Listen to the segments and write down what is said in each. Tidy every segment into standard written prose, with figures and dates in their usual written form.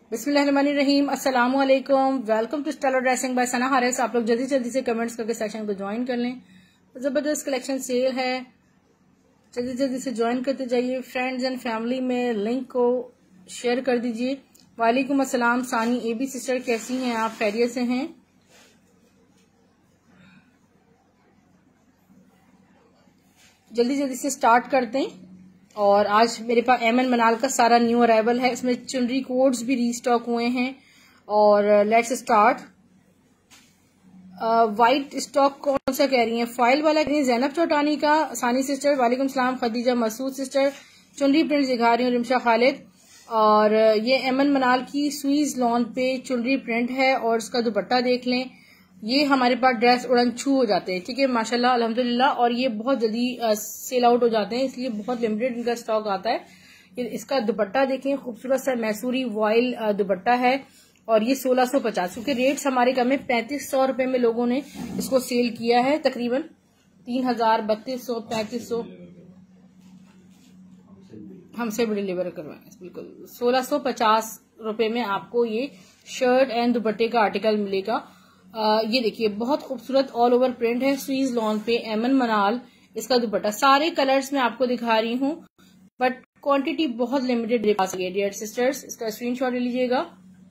बिस्मिल्लाहिर्रहमानिर्रहीम, अस्सलामु अलैकुम। Welcome to stellar dressing by Sana Haris. आप लोग जल्दी जल्दी से कमेंट्स करके सेक्शन को ज्वाइन कर लें। जबरदस्त कलेक्शन सेल है, जल्दी जल्दी से ज्वाइन करते जाइए। फ्रेंड्स एंड फैमिली में लिंक को शेयर कर दीजिए। वालेकुम अस्सलाम सानी एबी सिस्टर, कैसी हैं आप? खैरियत से हैं? जल्दी जल्दी से स्टार्ट करते हैं। और आज मेरे पास एमएन मनाल का सारा न्यू अराइवल है। इसमें चुनरी कोड्स भी रीस्टॉक हुए हैं। और लेट्स स्टार्ट। वाइट स्टॉक कौन सा कह रही हैं? फाइल वाला कह रही हैं जैनब चौटानी का, सानी सिस्टर। वालेकुम सलाम खदीजा मसूद सिस्टर। चुनरी प्रिंट दिखा रही हूँ, रिमशा खालिद। और ये एमएन मनाल की स्वीज लॉन पे चुनरी प्रिंट है। और इसका दुपट्टा देख लें। ये हमारे पास ड्रेस उड़न छू हो जाते हैं, ठीक है, माशाल्लाह अल्हम्दुलिल्लाह। और ये बहुत जल्दी सेल आउट हो जाते हैं, इसलिए बहुत लिमिटेड इनका स्टॉक आता है। इसका दुपट्टा देखें, खूबसूरत सा मैसूरी वॉयल दुपट्टा है। और ये 1650, क्योंकि रेट्स हमारे कम है। 3500 रुपए में लोगों ने इसको सेल किया है, तकरीबन 3000, 3200, 3500 हमसे भी डिलीवर करवाएं। बिल्कुल 1650 रुपए में आपको ये शर्ट एंड दुपट्टे का आर्टिकल मिलेगा। ये देखिए बहुत खूबसूरत ऑल ओवर प्रिंट है, स्वीज लॉन पे, एमएन मनाल। इसका दुपट्टा सारे कलर्स में आपको दिखा रही हूँ, बट क्वांटिटी बहुत लिमिटेड डियर सिस्टर्स। इसका स्क्रीनशॉट ले लीजिएगा।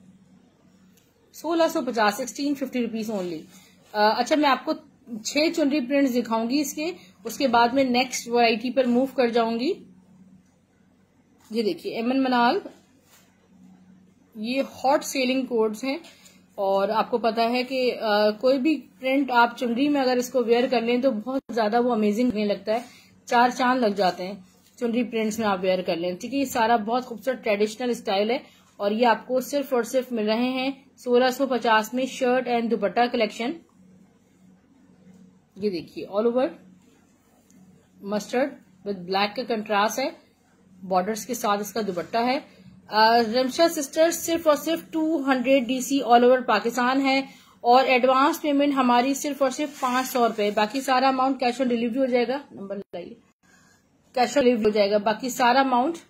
1650, 1650 रुपीज ओनली। अच्छा, मैं आपको 6 चुनरी प्रिंट्स दिखाऊंगी इसके, उसके बाद में नेक्स्ट वैरायटी पर मूव कर जाऊंगी। ये देखिए एमएन मनाल, ये हॉट सेलिंग कोड्स हैं। और आपको पता है कि कोई भी प्रिंट आप चुनरी में अगर इसको वेयर कर लें तो बहुत ज्यादा वो अमेजिंग लगने लगता है। 4 चांद लग जाते हैं चुनरी प्रिंट्स में आप वेयर कर लें, ठीक है। ये सारा बहुत खूबसूरत ट्रेडिशनल स्टाइल है। और ये आपको सिर्फ और सिर्फ मिल रहे हैं 1650 में शर्ट एंड दुपट्टा कलेक्शन। ये देखिए all over mustard with black का कंट्रास्ट है, बॉर्डर्स के साथ इसका दुपट्टा है। रमशा सिस्टर, सिर्फ और सिर्फ 200 डीसी ऑल ओवर पाकिस्तान है। और एडवांस पेमेंट हमारी सिर्फ और सिर्फ 500 रुपए। बाकी सारा अमाउंट कैश ऑन डिलीवरी हो जाएगा। नंबर लगाइए, कैश ऑन डिलीवरी हो जाएगा। बाकी सारा अमाउंट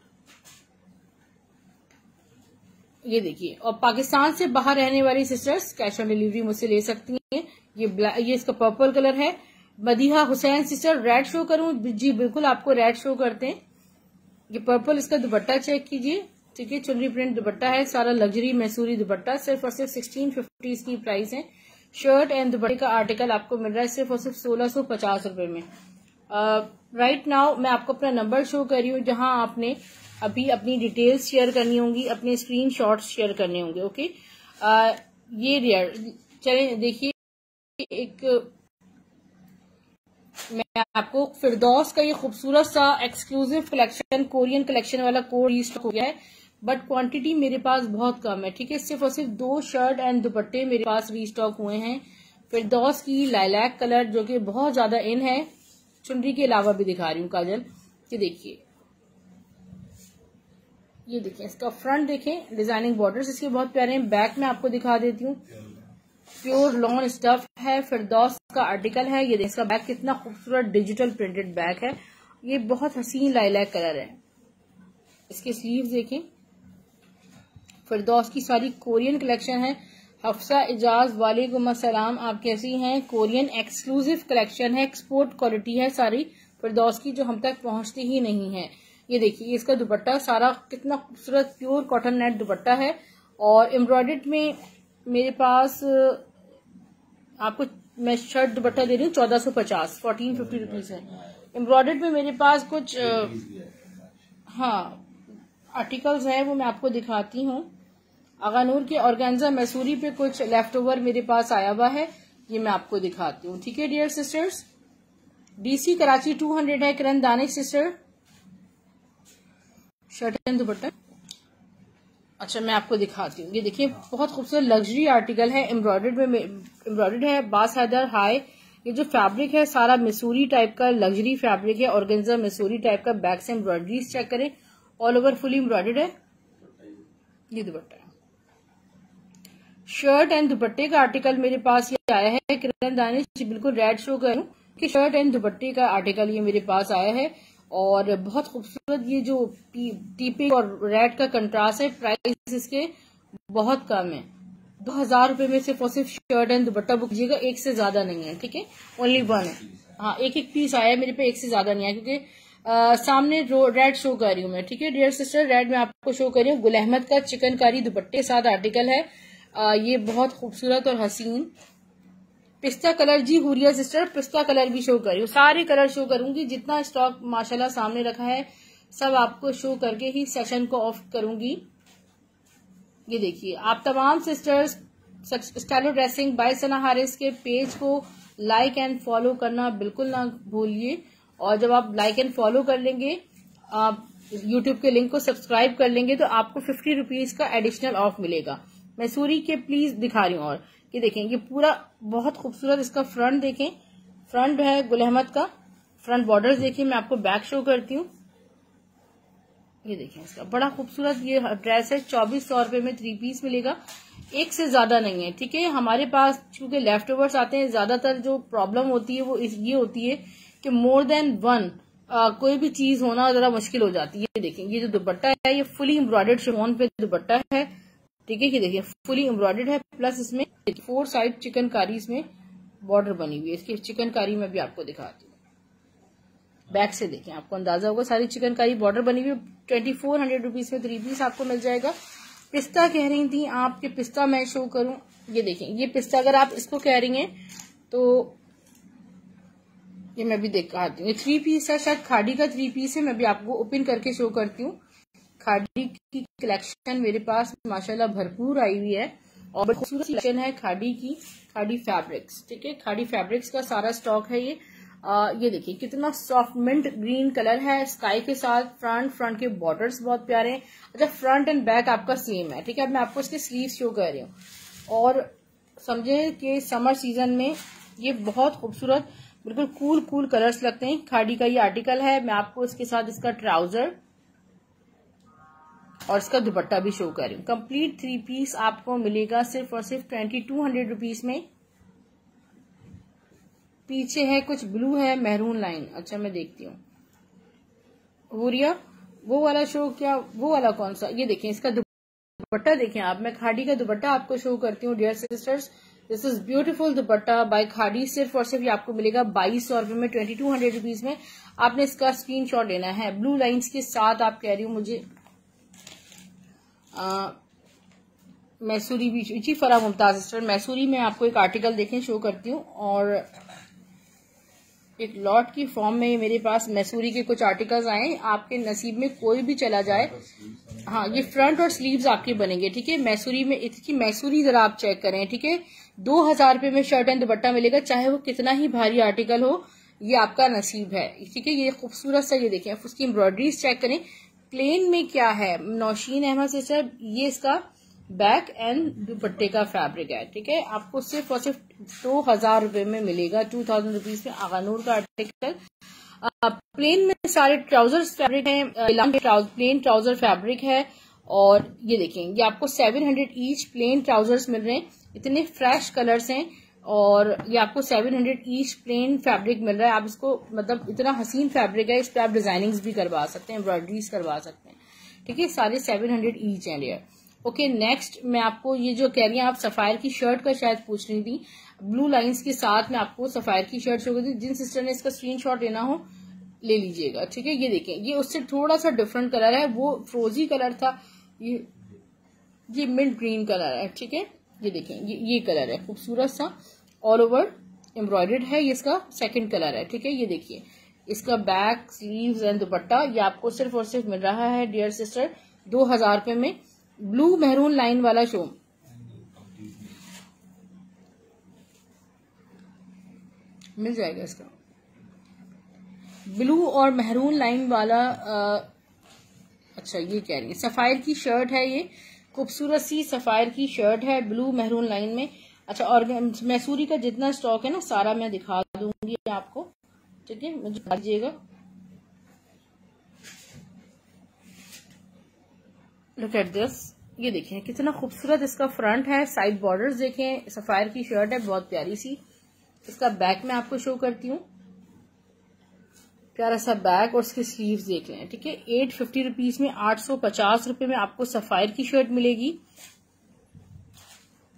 ये देखिए। और पाकिस्तान से बाहर रहने वाली सिस्टर्स कैश ऑन डिलीवरी मुझसे ले सकती हैं। ये इसका पर्पल कलर है। Madiha Hussain sister, red show करूं? जी बिल्कुल, आपको रेड शो करते हैं। ये पर्पल, इसका दुपट्टा चेक कीजिए, ठीक है। चुनरी प्रिंट दुपट्टा है, सारा लग्जरी मैसूरी दुपट्टा। सिर्फ और सिर्फ 1650 इसकी प्राइस है। शर्ट एंड दुपट्टे का आर्टिकल आपको मिल रहा है सिर्फ और सिर्फ 1650 रुपए में। राइट नाउ मैं आपको अपना नंबर शो कर रही हूँ, जहां आपने अभी अपनी डिटेल्स शेयर करनी होंगी, अपने स्क्रीनशॉट्स शेयर करने होंगे, ओके। ये रियर चले देखिए, एक मैं आपको फिरदौस का ये खूबसूरत सा एक्सक्लूसिव कलेक्शन, कोरियन कलेक्शन वाला कोड रीस्टॉक हो गया है, बट क्वांटिटी मेरे पास बहुत कम है, ठीक है। सिर्फ और सिर्फ 2 शर्ट एंड दुपट्टे मेरे पास रीस्टॉक हुए हैं। फिरदौस की लाइलैक कलर, जो कि बहुत ज्यादा इन है। चुनरी के अलावा भी दिखा रही हूँ काजल। ये देखिए, ये देखिए इसका फ्रंट देखें, डिजाइनिंग बॉर्डर्स इसके बहुत प्यारे हैं। बैक में आपको दिखा देती हूँ, प्योर लॉन स्टफ है, फिरदौस का आर्टिकल है। ये इसका बैक कितना खूबसूरत डिजिटल प्रिंटेड बैक है। ये बहुत हसीन लाइलैक कलर है। इसके स्लीव्स देखें। फिरदौस की सारी कोरियन कलेक्शन है। हफ्सा इजाज, वालेकुम अस्सलाम, आप कैसी हैं? कोरियन एक्सक्लूसिव कलेक्शन है, एक्सपोर्ट क्वालिटी है सारी फिरदौस की, जो हम तक पहुंचती ही नहीं है। ये देखिए इसका दुपट्टा सारा कितना खूबसूरत प्योर कॉटन नेट दुपट्टा है। और एम्ब्रॉयडर्ड में मेरे पास आपको मैं शर्ट दुपट्टा दे रही हूँ 1450, 1450 रुपीज है। एम्ब्रॉयडर्ड में मेरे पास कुछ आर्टिकल्स हैं, वो मैं आपको दिखाती हूँ। अगानूर के ऑर्गेन्जा मैसूरी पे कुछ लेफ्ट ओवर मेरे पास आया हुआ है, ये मैं आपको दिखाती हूँ, ठीक है डियर सिस्टर्स। डीसी कराची 200 है। Kiran Danish sister, shirt and dupatta. अच्छा, मैं आपको दिखाती हूँ। ये देखिए बहुत खूबसूरत लग्जरी आर्टिकल है, एम्ब्रॉयडर्ड है। बास हैदर हाई। ये जो फैब्रिक है सारा मिसूरी टाइप का लग्जरी फैब्रिक है, ऑर्गेन्जा मिसूरी टाइप का। बैक से एम्ब्रॉयडरीज चेक करें, ऑल ओवर फुली एम्ब्रॉयडर्ड है। ये दुपट्टा है। शर्ट एंड दुपट्टे का आर्टिकल मेरे पास ये आया है। किरण दानिश, बिल्कुल रेड शो करूं कि शर्ट एंड दुपट्टे का आर्टिकल ये मेरे पास आया है। और बहुत खूबसूरत ये जो टीपिक और रेड का कंट्रास्ट है। प्राइस इसके बहुत कम है। 2000 रुपए में सिर्फ और सिर्फ शर्ट एंड दुपट्टा बुक कीजिएगा, एक से ज्यादा नहीं है, ठीक है, ओनली वन है। हाँ, एक पीस आया है मेरे पे, एक से ज्यादा नहीं है, क्योंकि सामने रेड शो कर रही हूँ मैं, ठीक है डियर सिस्टर, रेड में आपको शो कर रही हूँ। गुल अहमद का चिकनकारी दुपट्टे के साथ आर्टिकल है। ये बहुत खूबसूरत और हसीन पिस्ता कलर। जी हुरिया सिस्टर, पिस्ता कलर भी शो कर रही हूँ, सारे कलर शो करूंगी, जितना स्टॉक माशाल्लाह सामने रखा है सब आपको शो करके ही सेशन को ऑफ करूंगी। ये देखिए, आप तमाम sisters stylo dressing by Sana Haris के पेज को लाइक एंड फॉलो करना बिल्कुल ना भूलिए। और जब आप लाइक एंड फॉलो कर लेंगे, आप यूट्यूब के लिंक को सब्सक्राइब कर लेंगे, तो आपको 50 रुपीज का एडिशनल ऑफ मिलेगा। मैसूरी के प्लीज दिखा रही हूँ। और ये देखें, ये पूरा बहुत खूबसूरत इसका फ्रंट देखें, फ्रंट है गुल अहमद का, फ्रंट बॉर्डर्स देखिए। मैं आपको बैक शो करती हूँ। ये देखें, इसका बड़ा खूबसूरत ये ड्रेस है। 2400 रुपए में 3 पीस मिलेगा, एक से ज्यादा नहीं है, ठीक है। हमारे पास चूंकि लेफ्ट ओवर्स आते हैं, ज्यादातर जो प्रॉब्लम होती है वो ये होती है कि मोर देन वन कोई भी चीज होना जरा मुश्किल हो जाती है। ये देखें, ये जो दुपट्टा है ये फुली एम्ब्रॉयडर्ड शिफॉन पे दुपट्टा है, ठीक है। ये देखिए फुली एम्ब्रॉयडर्ड है, प्लस इसमें 4 साइड चिकनकारी इसमें बॉर्डर बनी हुई है। इसकी चिकनकारी में भी आपको दिखाती हूँ, बैक से देखें, आपको अंदाजा होगा सारी चिकनकारी बॉर्डर बनी हुई। 2400 रुपीज में 3 पीस आपको मिल जाएगा। पिस्ता कह रही थी आप कि पिस्ता मैं शो करूं, ये देखें, ये पिस्ता अगर आप इसको कह रही हैं तो ये मैं भी दिखाती हूँ। ये 3 पीस है, शायद खाड़ी का 3 पीस है। मैं भी आपको ओपन करके शो करती हूँ। खाड़ी की कलेक्शन मेरे पास माशाल्लाह भरपूर आई हुई है और खूबसूरत कलेक्शन है खाड़ी की, खाड़ी फैब्रिक्स, ठीक है। खाड़ी फैब्रिक्स का सारा स्टॉक है ये। ये देखिए कितना सॉफ्ट मिंट ग्रीन कलर है स्काई के साथ। फ्रंट के बॉर्डर्स बहुत प्यारे हैं। अच्छा, फ्रंट एंड बैक आपका सेम है, ठीक है। अब मैं आपको इसके स्लीव शो कर रही हूँ और समझे कि समर सीजन में ये बहुत खूबसूरत बिल्कुल कूल कलर्स लगते हैं। खाड़ी का ये आर्टिकल है। मैं आपको इसके साथ इसका ट्राउजर और इसका दुपट्टा भी शो कर रही हूँ। कंप्लीट 3 पीस आपको मिलेगा सिर्फ और सिर्फ 2200 रुपीज में। पीछे है कुछ ब्लू है मैरून लाइन। अच्छा, मैं देखती हूँ हुरिया, वो वाला शो क्या, वो वाला कौन सा? ये देखें, इसका दुपट्टा देखें आप। मैं खाड़ी का दुपट्टा आपको शो करती हूँ dear sisters. This is beautiful dupatta by Khaadi. सिर्फ और सिर्फ ये आपको मिलेगा 2200 रुपए में, 2200 रुपीज में। आपने इसका स्क्रीनशॉट लेना है। ब्लू लाइंस के साथ आप कह रही हूँ मुझे मैसूरी भी जी। फरा मुमताज सिस्टर, मैसूरी में आपको एक आर्टिकल देखें शो करती हूँ और एक लॉट की फॉर्म में मेरे पास मैसूरी के कुछ आर्टिकल्स आए। आपके नसीब में कोई भी चला जाए। हाँ, ये फ्रंट और स्लीव्स आपके बनेंगे, ठीक है। मैसूरी में इसकी मैसूरी जरा आप चेक करें, ठीक है। 2000 रुपए में शर्ट एंड दुपट्टा मिलेगा, चाहे वो कितना ही भारी आर्टिकल हो, ये आपका नसीब है, ठीक है। ये खूबसूरत सा ये देखें, उसकी एम्ब्रॉयडरीज चेक करें। प्लेन में क्या है नौशीन अहमद सिस्टर, ये इसका बैक एंड दुपट्टे का फैब्रिक है, ठीक है। आपको सिर्फ और सिर्फ 2000 रुपए में मिलेगा, 2000 रुपीज में आगानूर का आर्टिकल। प्लेन में सारे ट्राउजर्स फैब्रिक है, प्लेन ट्राउजर फैब्रिक है। और ये देखें, ये आपको 700 ईच प्लेन ट्राउजर्स मिल रहे हैं। इतने फ्रेश कलर्स हैं और ये आपको 700 ईच प्लेन फैब्रिक मिल रहा है। आप इसको मतलब इतना हसीन फैब्रिक है, इस पर आप डिजाइनिंग्स भी करवा सकते हैं, एम्ब्रॉयडरीज करवा सकते हैं, ठीक है। सारे 700 ईच हैं डियर। ओके, नेक्स्ट मैं आपको ये जो कह रही हैं आप सफायर की शर्ट का शायद पूछ रही थी, ब्लू लाइंस के साथ मैं आपको सफायर की शर्ट शो करती हूँ। जिन सिस्टर ने इसका स्क्रीनशॉट लेना हो ले लीजिएगा, ठीक है। ये देखें, ये उससे थोड़ा सा डिफरेंट कलर है, वो फ्रोजी कलर था, ये मिंट ग्रीन कलर है, ठीक है। ये देखें, ये कलर है खूबसूरत सा, ऑल ओवर एम्ब्रॉयडर्ड है। ये इसका सेकंड कलर है, ठीक है। ये देखिए, इसका बैक स्लीव्स एंड दुपट्टा ये आपको सिर्फ और सिर्फ मिल रहा है डियर सिस्टर 2000 रुपए में। ब्लू मैरून लाइन वाला शो मिल जाएगा, इसका ब्लू और मैरून लाइन वाला। अच्छा, ये कह रही है सफायर की शर्ट है, ये खूबसूरत सी सफायर की शर्ट है ब्लू मैरून लाइन में। अच्छा, और मैसूरी का जितना स्टॉक है ना सारा मैं दिखा दूंगी आपको, ठीक है। मुझे बता दीजिएगा। लुक एट दिस, ये देखें कितना खूबसूरत इसका फ्रंट है, साइड बॉर्डर्स देखें, सफायर की शर्ट है बहुत प्यारी सी। इसका बैक मैं आपको शो करती हूँ, प्यारा सा बैक और इसके स्लीव्स देख लें, ठीक है। 850 रुपीज में 850 रुपए में आपको सफायर की शर्ट मिलेगी।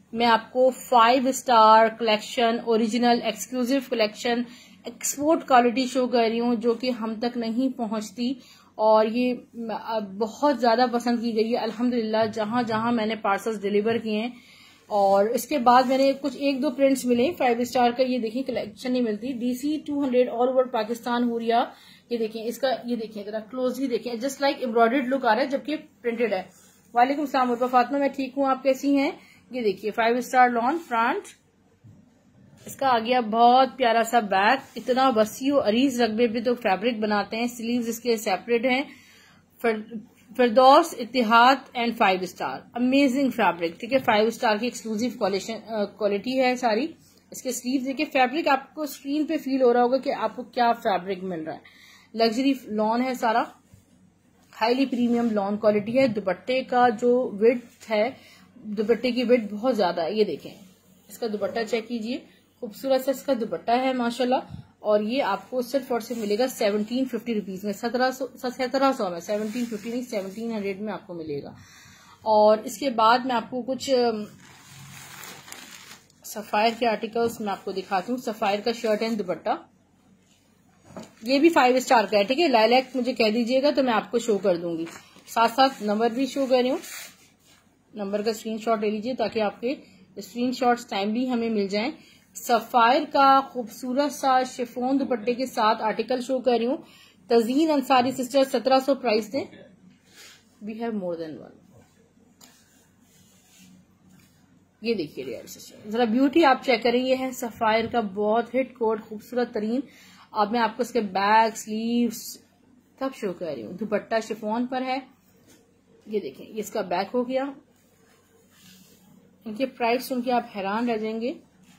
मैं आपको 5 star collection, original exclusive collection, export quality show कर रही हूँ जो कि हम तक नहीं पहुंचती, और ये बहुत ज्यादा पसंद की गई है अल्हम्दुलिल्लाह जहां जहां मैंने पार्सल्स डिलीवर किए हैं। और इसके बाद मैंने कुछ 1-2 प्रिंट्स मिले 5 स्टार का। ये देखिए कलेक्शन नहीं मिलती, DC 200 all over Pakistan Huriya. ये देखिए इसका, ये देखिए जरा क्लोजली देखिए, जस्ट लाइक एम्ब्रॉयडर्ड लुक आ रहा है जबकि प्रिंटेड है। वालेकुम सलाम उर्फा फातिमा, मैं ठीक हूँ, आप कैसी हैं? ये देखिए 5 स्टार लॉन फ्रंट, इसका आ गया बहुत प्यारा सा बैक, इतना वसी और अरीज रकबे पे तो फैब्रिक बनाते हैं। स्लीव्स इसके सेपरेट हैं। Firdous, Ittehad and 5 star, amazing fabric, ठीक है। 5 स्टार की एक्सक्लूसिव क्वालिटी है सारी। इसके स्लीव देखिए, फैब्रिक आपको स्क्रीन पे फील हो रहा होगा कि आपको क्या फैब्रिक मिल रहा है। लग्जरी लॉन है सारा, हाईली प्रीमियम लॉन क्वालिटी है। दुपट्टे का जो विड्थ है, दुपट्टे की विड्थ बहुत ज्यादा है। ये देखें इसका दुपट्टा चेक कीजिए, खूबसूरत सा इसका दुपट्टा है माशाल्लाह। और ये आपको सिर्फ और सिर्फ मिलेगा 1750 रुपीज में, 1700 में, 1750 नहीं 1700 में आपको मिलेगा। और इसके बाद मैं आपको कुछ सफायर के आर्टिकल्स मैं आपको दिखाती हूँ। सफायर का शर्ट एंड दुपट्टा, ये भी 5 स्टार का है, ठीक है। लाइलैक मुझे कह दीजिएगा तो मैं आपको शो कर दूंगी, साथ साथ नंबर भी शो कर रही हूँ। नंबर का स्क्रीनशॉट ले लीजिए ताकि आपके स्क्रीनशॉट्स टाइमली हमें मिल जाएं। सफायर का खूबसूरत सा शिफोन दुपट्टे के साथ आर्टिकल शो कर रही हूँ। तजीन अंसारी सिस्टर 1700 प्राइस दें। We have more than one. ये देखिए डियर सिस्टर, जरा ब्यूटी आप चेक करें। ये है सफायर का बहुत हिट कोट, खूबसूरत तरीन। अब मैं आपको इसके बैक, स्लीव्स सब शो कर रही हूँ। दुपट्टा शिफोन पर है। ये देखें, ये इसका बैक हो गया। इनके प्राइस सुन के आप हैरान रह जाएंगे।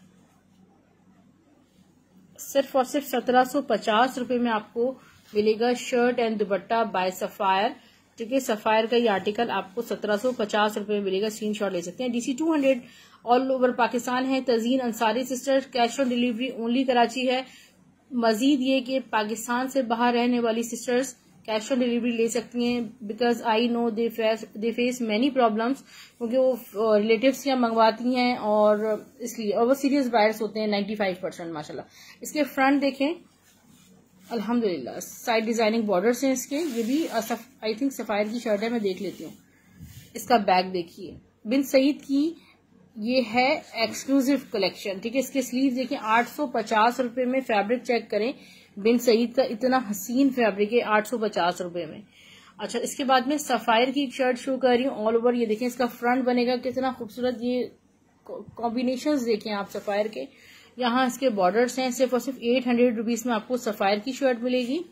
सिर्फ और सिर्फ 1750 रुपए में आपको मिलेगा shirt and dupatta by Sapphire, ठीक है। सफायर का ये आर्टिकल आपको 1750 रुपए में मिलेगा, स्क्रीनशॉट ले सकते हैं। DC 200 ऑल ओवर पाकिस्तान है। Tazeen Ansari sister, cash on delivery only Karachi है। मजीद ये कि पाकिस्तान से बाहर रहने वाली सिस्टर्स कैश ऑन डिलीवरी ले सकती हैं, because I know they face many problems, क्योंकि वो रिलेटिव्स यहाँ मंगवाती हैं और इसलिए, और वो सीरियस बायर्स होते हैं 95% माशाल्लाह। इसके फ्रंट देखें, अल्हम्दुलिल्लाह साइड डिजाइनिंग बॉर्डर्स हैं इसके। ये भी आई थिंक सफायर की शर्ट है, मैं देख लेती हूँ। इसका बैग देखिए, बिन सईद की ये है एक्सक्लूसिव कलेक्शन, ठीक है। इसके स्लीव देखिए 850 रुपए में। फैब्रिक चेक करें, बिन सईद का इतना हसीन फैब्रिक है 850 रुपए में। अच्छा, इसके बाद में सफायर की एक शर्ट शो कर रही हूँ ऑल ओवर। ये देखें इसका फ्रंट बनेगा, कितना खूबसूरत ये कॉम्बिनेशंस देखें आप सफायर के। यहाँ इसके बॉर्डर्स हैं। सिर्फ और सिर्फ 800 रुपीज में आपको सफायर की शर्ट मिलेगी।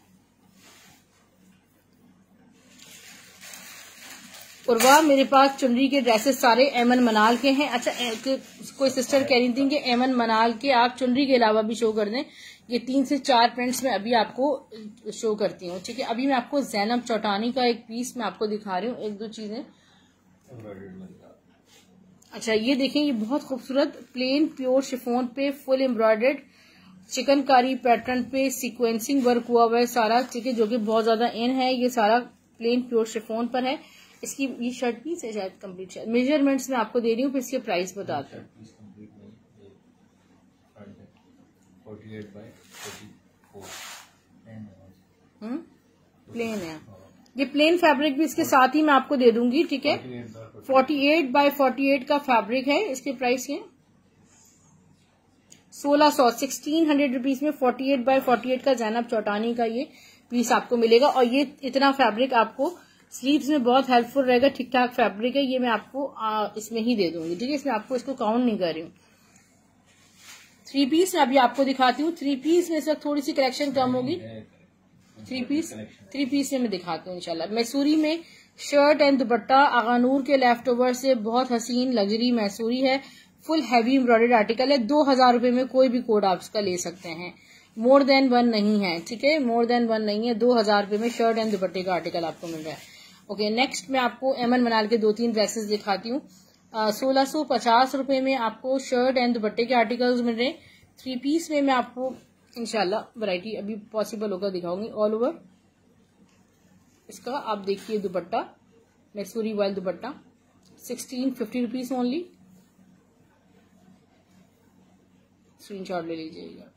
उर्वा, मेरे पास चुनरी के ड्रेसेस सारे एमन मनाल के हैं। अच्छा, कोई सिस्टर कह रही थी कि एमन मनाल के आप चुनरी के अलावा भी शो कर दें। ये 3 से 4 प्रिंट्स में अभी आपको शो करती हूँ, ठीक है। अभी मैं आपको जैनब चौटानी का एक पीस मैं आपको दिखा रही हूँ, 1-2 चीजें। अच्छा, ये देखें, ये बहुत खूबसूरत प्लेन प्योर शिफोन पे फुल एम्ब्रॉयडर्ड चिकनकारी पैटर्न पे सीक्वेंसिंग वर्क हुआ हुआ है सारा, ठीक है, जो कि बहुत ज्यादा इन है। ये सारा प्लेन प्योर शिफोन पर है। इसकी ये शर्ट पीस है शायद कंप्लीट, शायद मेजरमेंट्स में आपको दे रही हूँ, फिर इसके प्राइस बताते हैं। 48/44 प्लेन है। ये प्लेन फैब्रिक भी इसके साथ ही मैं आपको दे दूंगी, ठीक है। 48/48 का फैब्रिक है। इसके प्राइस ये 1600 रुपीज में 48/48 का जैनब चौटानी का ये पीस आपको मिलेगा। और ये इतना फैब्रिक आपको स्लीव्स में बहुत हेल्पफुल रहेगा। ठीक ठाक फैब्रिक है ये, मैं आपको इसमें ही दे दूंगी, ठीक है। इसमें आपको इसको काउंट नहीं कर रही हूँ। 3 पीस मैं अभी आपको दिखाती हूँ। 3 पीस में इस वक्त थोड़ी सी कलेक्शन कम होगी। 3 पीस में मैं दिखाती हूँ इंशाल्लाह। मैसूरी में शर्ट एंड दुपट्टा आगानूर के लेफ्ट ओवर से बहुत हसीन लग्जरी मैसूरी है। फुल हैवी एम्ब्रॉयडर्ड आर्टिकल है। 2000 रुपए में कोई भी कोड आप इसका ले सकते हैं। मोर देन 1 नहीं है, ठीक है, मोर देन 1 नहीं है। 2000 रुपए में शर्ट एंड दुपट्टे का आर्टिकल आपको मिल रहा है। ओके, नेक्स्ट मैं आपको एमन मनाल के 2-3 ड्रेसेस दिखाती हूँ। 1650 रुपए में आपको शर्ट एंड दुपट्टे के आर्टिकल्स मिल रहे हैं। 3 पीस में मैं आपको इंशाल्लाह वैरायटी अभी पॉसिबल होगा दिखाऊंगी ऑल ओवर। इसका आप देखिए दुपट्टा, मैसूरी voile dupatta 1650 rupees only. Screenshot ले लीजिएगा।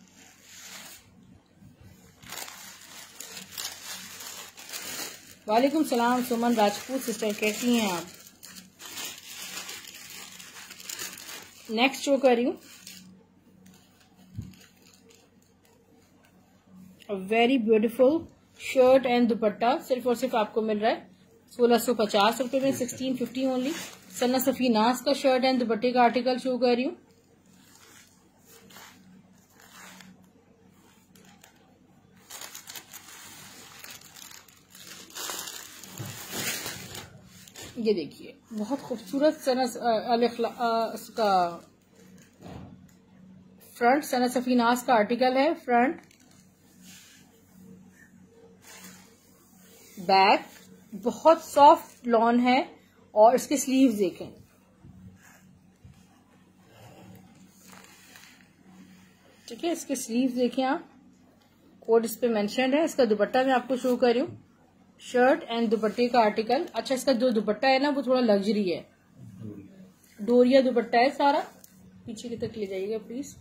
वालेकुम सलाम सुमन राजपूत सिस्टर, कैसी हैं आप? नेक्स्ट शो कर रही हूँ, very beautiful shirt and dupatta, सिर्फ और सिर्फ आपको मिल रहा है 1650 रुपए में, 1650 ओनली। सन्ना सफी नाज का शर्ट एंड दुपट्टे का आर्टिकल शो कर रही हूँ। ये देखिए बहुत खूबसूरत सना का फ्रंट, सना सफी नाज का आर्टिकल है, फ्रंट बैक बहुत सॉफ्ट लॉन है और इसके स्लीव्स देखें, ठीक है, इसके स्लीव्स देखें आप, कोड इस पे मेंशन्ड है। इसका दुपट्टा मैं आपको शो कर रही हूँ, शर्ट एंड दुपट्टे का आर्टिकल। अच्छा, इसका जो दुपट्टा है ना वो थोड़ा लग्जरी है, डोरिया दुपट्टा है सारा, पीछे की तक ले जाइएगा प्लीज,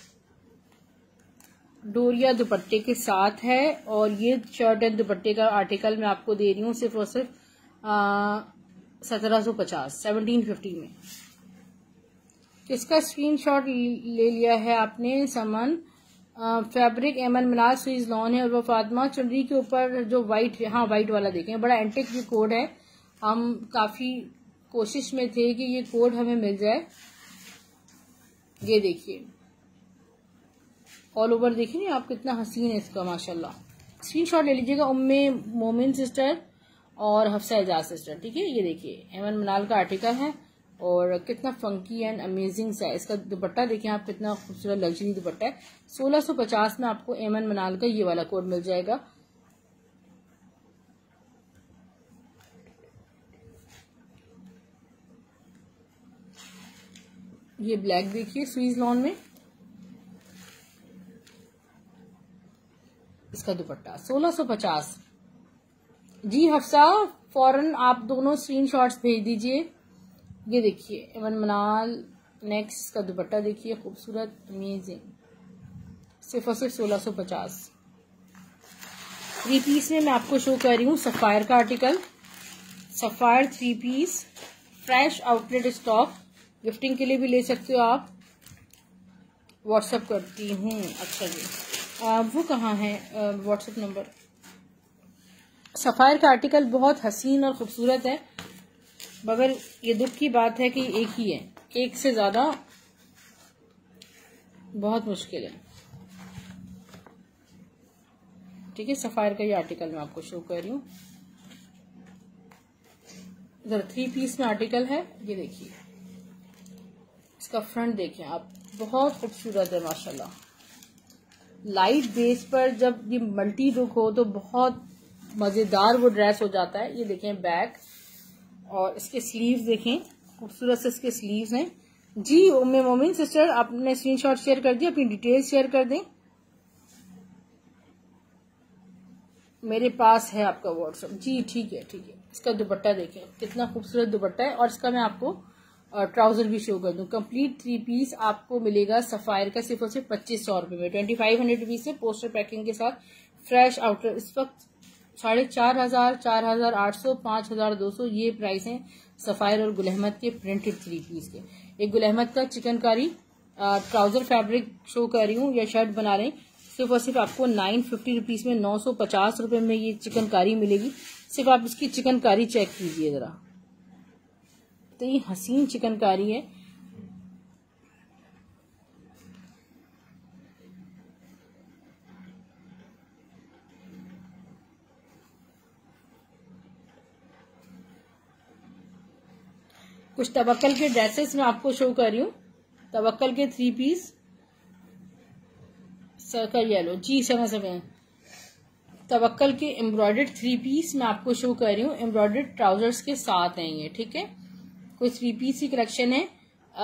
डोरिया दुपट्टे के साथ है। और ये शर्ट एंड दुपट्टे का आर्टिकल मैं आपको दे रही हूँ सिर्फ और सिर्फ 1750 1750 में। इसका स्क्रीनशॉट ले लिया है आपने समन। फैब्रिक एमन मनाज स्वीज लॉन है और वो फातिमा चुनरी के ऊपर जो व्हाइट, हाँ व्हाइट वाला देखें, बड़ा एंटिक ये कोड है। हम काफी कोशिश में थे कि ये कोड हमें मिल जाए। ये देखिए ऑल ओवर देखिए आप, कितना हसीन है इसका माशाल्लाह। स्क्रीनशॉट ले लीजिएगा उम्मे मोमिन सिस्टर और हफ्सा एजाज सिस्टर, ठीक है। ये देखिए एमन मनाल का आर्टिकल है और कितना फंकी एंड अमेजिंग सा है। इसका दुपट्टा देखिए आप, कितना खूबसूरत लग्जरी दुपट्टा है। 1650 में आपको एमन मनाल का ये वाला कोड मिल जाएगा। ये ब्लैक देखिए स्वीज लॉन में, इसका दुपट्टा 1650। जी हफ्सा फौरन आप दोनों स्क्रीनशॉट्स भेज दीजिए। ये देखिए एमन मनाल, नेक्स्ट का दुपट्टा देखिए खूबसूरत अमेजिंग, सिर्फ और सिर्फ 1650। 3 पीस में मैं आपको शो कर रही हूँ सफायर का article, Sapphire 3 piece fresh outlet stock, gifting के लिए भी ले सकते हो आप। व्हाट्सएप करती हूँ। अच्छा जी वो कहाँ है व्हाट्सएप नंबर? सफायर का आर्टिकल बहुत हसीन और खूबसूरत है, मगर ये दुख की बात है कि एक ही है, एक से ज्यादा बहुत मुश्किल है, ठीक है। सफायर का ये आर्टिकल मैं आपको शो कर रही हूँ। इधर 3 पीस में आर्टिकल है, ये देखिए इसका फ्रंट देखिए आप, बहुत खूबसूरत है माशाल्लाह। लाइट बेस पर जब ये मल्टी लुक हो तो बहुत मजेदार वो ड्रेस हो जाता है। ये देखें बैक और इसके स्लीव्स देखें, खूबसूरत से इसके स्लीव्स हैं। जी उम्मे मोमिन सिस्टर आपने स्क्रीनशॉट शेयर कर दिया, अपनी डिटेल्स शेयर कर दें, मेरे पास है आपका व्हाट्सएप। जी ठीक है ठीक है। इसका दुपट्टा देखें कितना खूबसूरत दुपट्टा है और इसका मैं आपको ट्राउजर भी शो कर दूं। कंप्लीट 3 पीस आपको मिलेगा सफायर का सिर्फ और सिर्फ 2500 रुपए में, 2500 रुपीज से पोस्टर पैकिंग के साथ। फ्रेश आउटर इस वक्त 4500, 4800, 5200 ये प्राइस हैं सफायर और गुल अहमद के प्रिंटेड 3 पीस के। एक गुल अहमद का चिकनकारी ट्राउजर फैब्रिक शो कर रही हूँ या शर्ट बना रहे हैं, सिर्फ और सिर्फ आपको 950 रुपीज में, 950 रुपए में ये चिकनकारी मिलेगी। सिर्फ आप इसकी चिकनकारी चेक कीजिए जरा, तो ये हसीन चिकनकारी है। कुछ तवक्कल के ड्रेसेस मैं आपको शो कर रही हूँ, तवक्कल के 3 पीस सर्कल येलो, जी समझ सके। तवक्कल के एम्ब्रॉयडर्ड 3 पीस मैं आपको शो कर रही हूँ, एम्ब्रॉयडर्ड ट्राउजर्स के साथ हैं ये, ठीक है। कोई 3 पीस की कलेक्शन है।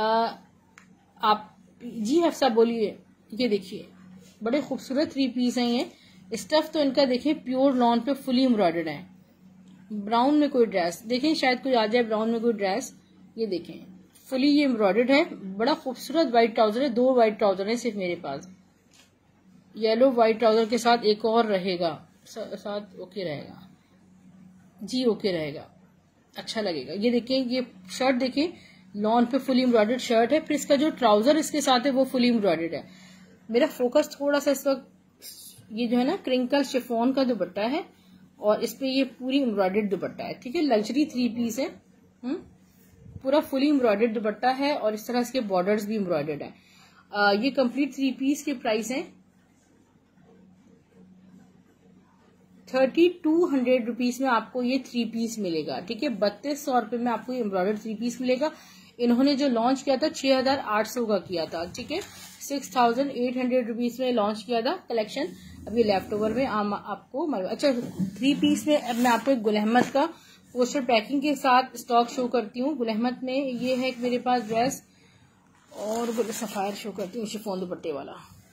आप जी हफ्सा बोलिए। ये देखिए बड़े खूबसूरत 3 पीस हैं ये। स्टफ तो इनका देखिए प्योर लॉन पे फुली एम्ब्रॉयडर्ड है। ब्राउन में कोई ड्रेस देखें, शायद कोई आ जाए ब्राउन में कोई ड्रेस, ये देखें फुली ये एम्ब्रॉयडर्ड है, बड़ा खूबसूरत व्हाइट ट्राउजर है। 2 व्हाइट ट्राउजर है सिर्फ मेरे पास, येलो व्हाइट ट्राउजर के साथ एक और रहेगा साथ, ओके रहेगा जी, ओके रहेगा, अच्छा लगेगा। ये देखिए, ये शर्ट देखिए लॉन पे फुली एम्ब्रॉयडर्ड शर्ट है, फिर इसका जो ट्राउजर इसके साथ है वो फुली एम्ब्रॉयडर्ड है। मेरा फोकस थोड़ा सा इस वक्त ये जो है ना क्रिंकल शिफॉन का दुपट्टा है और इस पे ये पूरी एम्ब्रॉयडर्ड दुपट्टा है, ठीक है। लग्जरी 3 पीस है, पूरा फुली एम्ब्रॉयडर्ड दुपट्टा है और इस तरह इसके बॉर्डर्स भी एम्ब्रॉयडर्ड है। ये कंप्लीट 3 पीस के प्राइस है 3200 रुपीज में आपको ये 3 पीस मिलेगा, ठीक है। 3200 रुपए में आपको ये एम्ब्रॉयडर्ड 3 पीस मिलेगा। इन्होंने जो लॉन्च किया था 6800 का किया था, ठीक है। 6800 रुपीज में लॉन्च किया था कलेक्शन, अभी लेफ्ट ओवर में आपको अच्छा 3 पीस में। अब मैं आपको एक गुल अहमद का पोस्टर पैकिंग के साथ स्टॉक शो करती हूँ। गुल अहमद में ये है मेरे पास ड्रेस, और सफायर शो करती हूँ शिफॉन दुपट्टे वाला।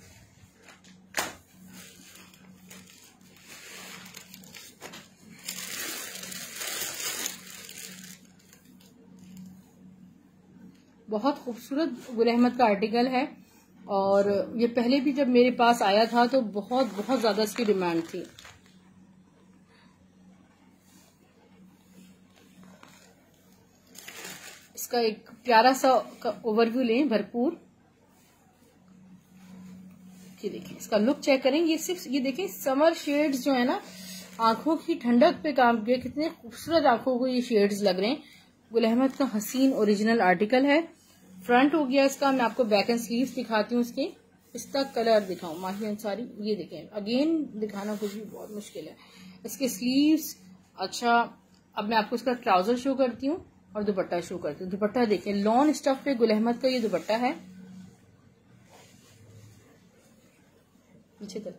बहुत खूबसूरत गुल अहमद का आर्टिकल है और ये पहले भी जब मेरे पास आया था तो बहुत बहुत ज्यादा इसकी डिमांड थी। इसका एक प्यारा सा ओवरव्यू लें भरपूर। ये देखिए, इसका लुक चेक करें। ये सिर्फ ये देखिए समर शेड्स जो है ना, आंखों की ठंडक पे काम किया, कितने खूबसूरत आंखों को ये शेड्स लग रहे हैं। गुल अहमद का हसीन ओरिजिनल आर्टिकल है। फ्रंट हो गया इसका, मैं आपको बैक एंड स्लीव्स दिखाती हूँ इसके। इसका कलर दिखाऊं माही अंसारी, ये देखें, अगेन दिखाना कुछ भी बहुत मुश्किल है। इसके स्लीव्स, अच्छा अब मैं आपको इसका ट्राउजर शो करती हूँ और दुपट्टा शो करती हूँ। दुपट्टा देखें, लॉन स्टफ पे गुल अहमद का ये दुपट्टा है, पीछे तक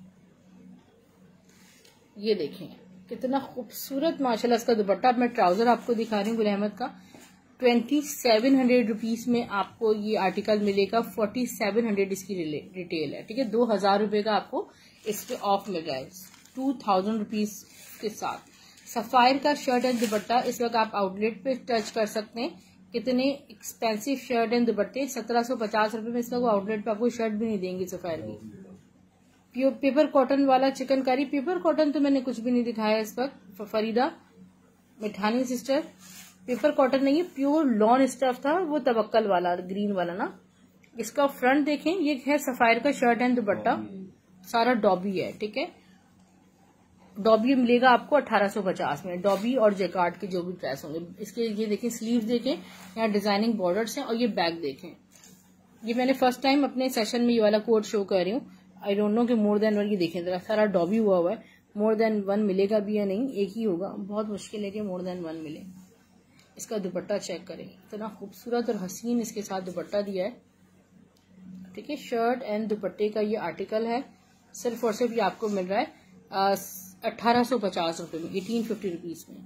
ये देखें कितना खूबसूरत माशाल्लाह इसका दुपट्टा। अब मैं ट्राउजर आपको दिखा रही हूँ गुल अहमद का। 2700 रुपीज में आपको ये आर्टिकल मिलेगा। 4700 इसकी रिटेल है, ठीक है। 2000 रुपए का आपको इस पे ऑफ मिल रहा है 2000 रुपीज के साथ। सफायर का शर्ट एंड दुपट्टा इस वक्त आप आउटलेट पे टच कर सकते हैं। कितने एक्सपेंसिव शर्ट एंड दुपट्टे, 1750 रुपए में इसका आउटलेट पे आपको शर्ट भी नहीं देंगे सफायर की। प्योर पेपर कॉटन वाला चिकनकारी, पेपर कॉटन तो मैंने कुछ भी नहीं दिखाया इस वक्त। Farida Mithani sister, paper cotton नहीं है, प्योर लॉन स्टफ था वो, तवक्कल वाला ग्रीन वाला ना। इसका फ्रंट देखें, ये है सफायर का शर्ट एंड दुपट्टा, सारा डॉबी है, ठीक है। डॉबी मिलेगा आपको 1850 में, डॉबी और जैकार्ड के जो भी ड्रेस होंगे। इसके ये देखें स्लीव देखें, यहाँ डिजाइनिंग बॉर्डर्स हैं और ये बैक देखें। ये मैंने फर्स्ट टाइम अपने सेशन में ये वाला कोड शो कर रही हूँ। आई डोंट नो कि मोर देन 1, ये देखें जरा सारा डॉबी हुआ है। मोर देन 1 मिलेगा भी या नहीं, एक ही होगा, बहुत मुश्किल है कि मोर देन 1 मिले। इसका दुपट्टा चेक करें, इतना खूबसूरत और हसीन इसके साथ दुपट्टा दिया है, ठीक है। शर्ट एंड दुपट्टे का ये आर्टिकल है, सिर्फ और सिर्फ ये आपको मिल रहा है 1850 रुपए में, 1850 रुपीज में।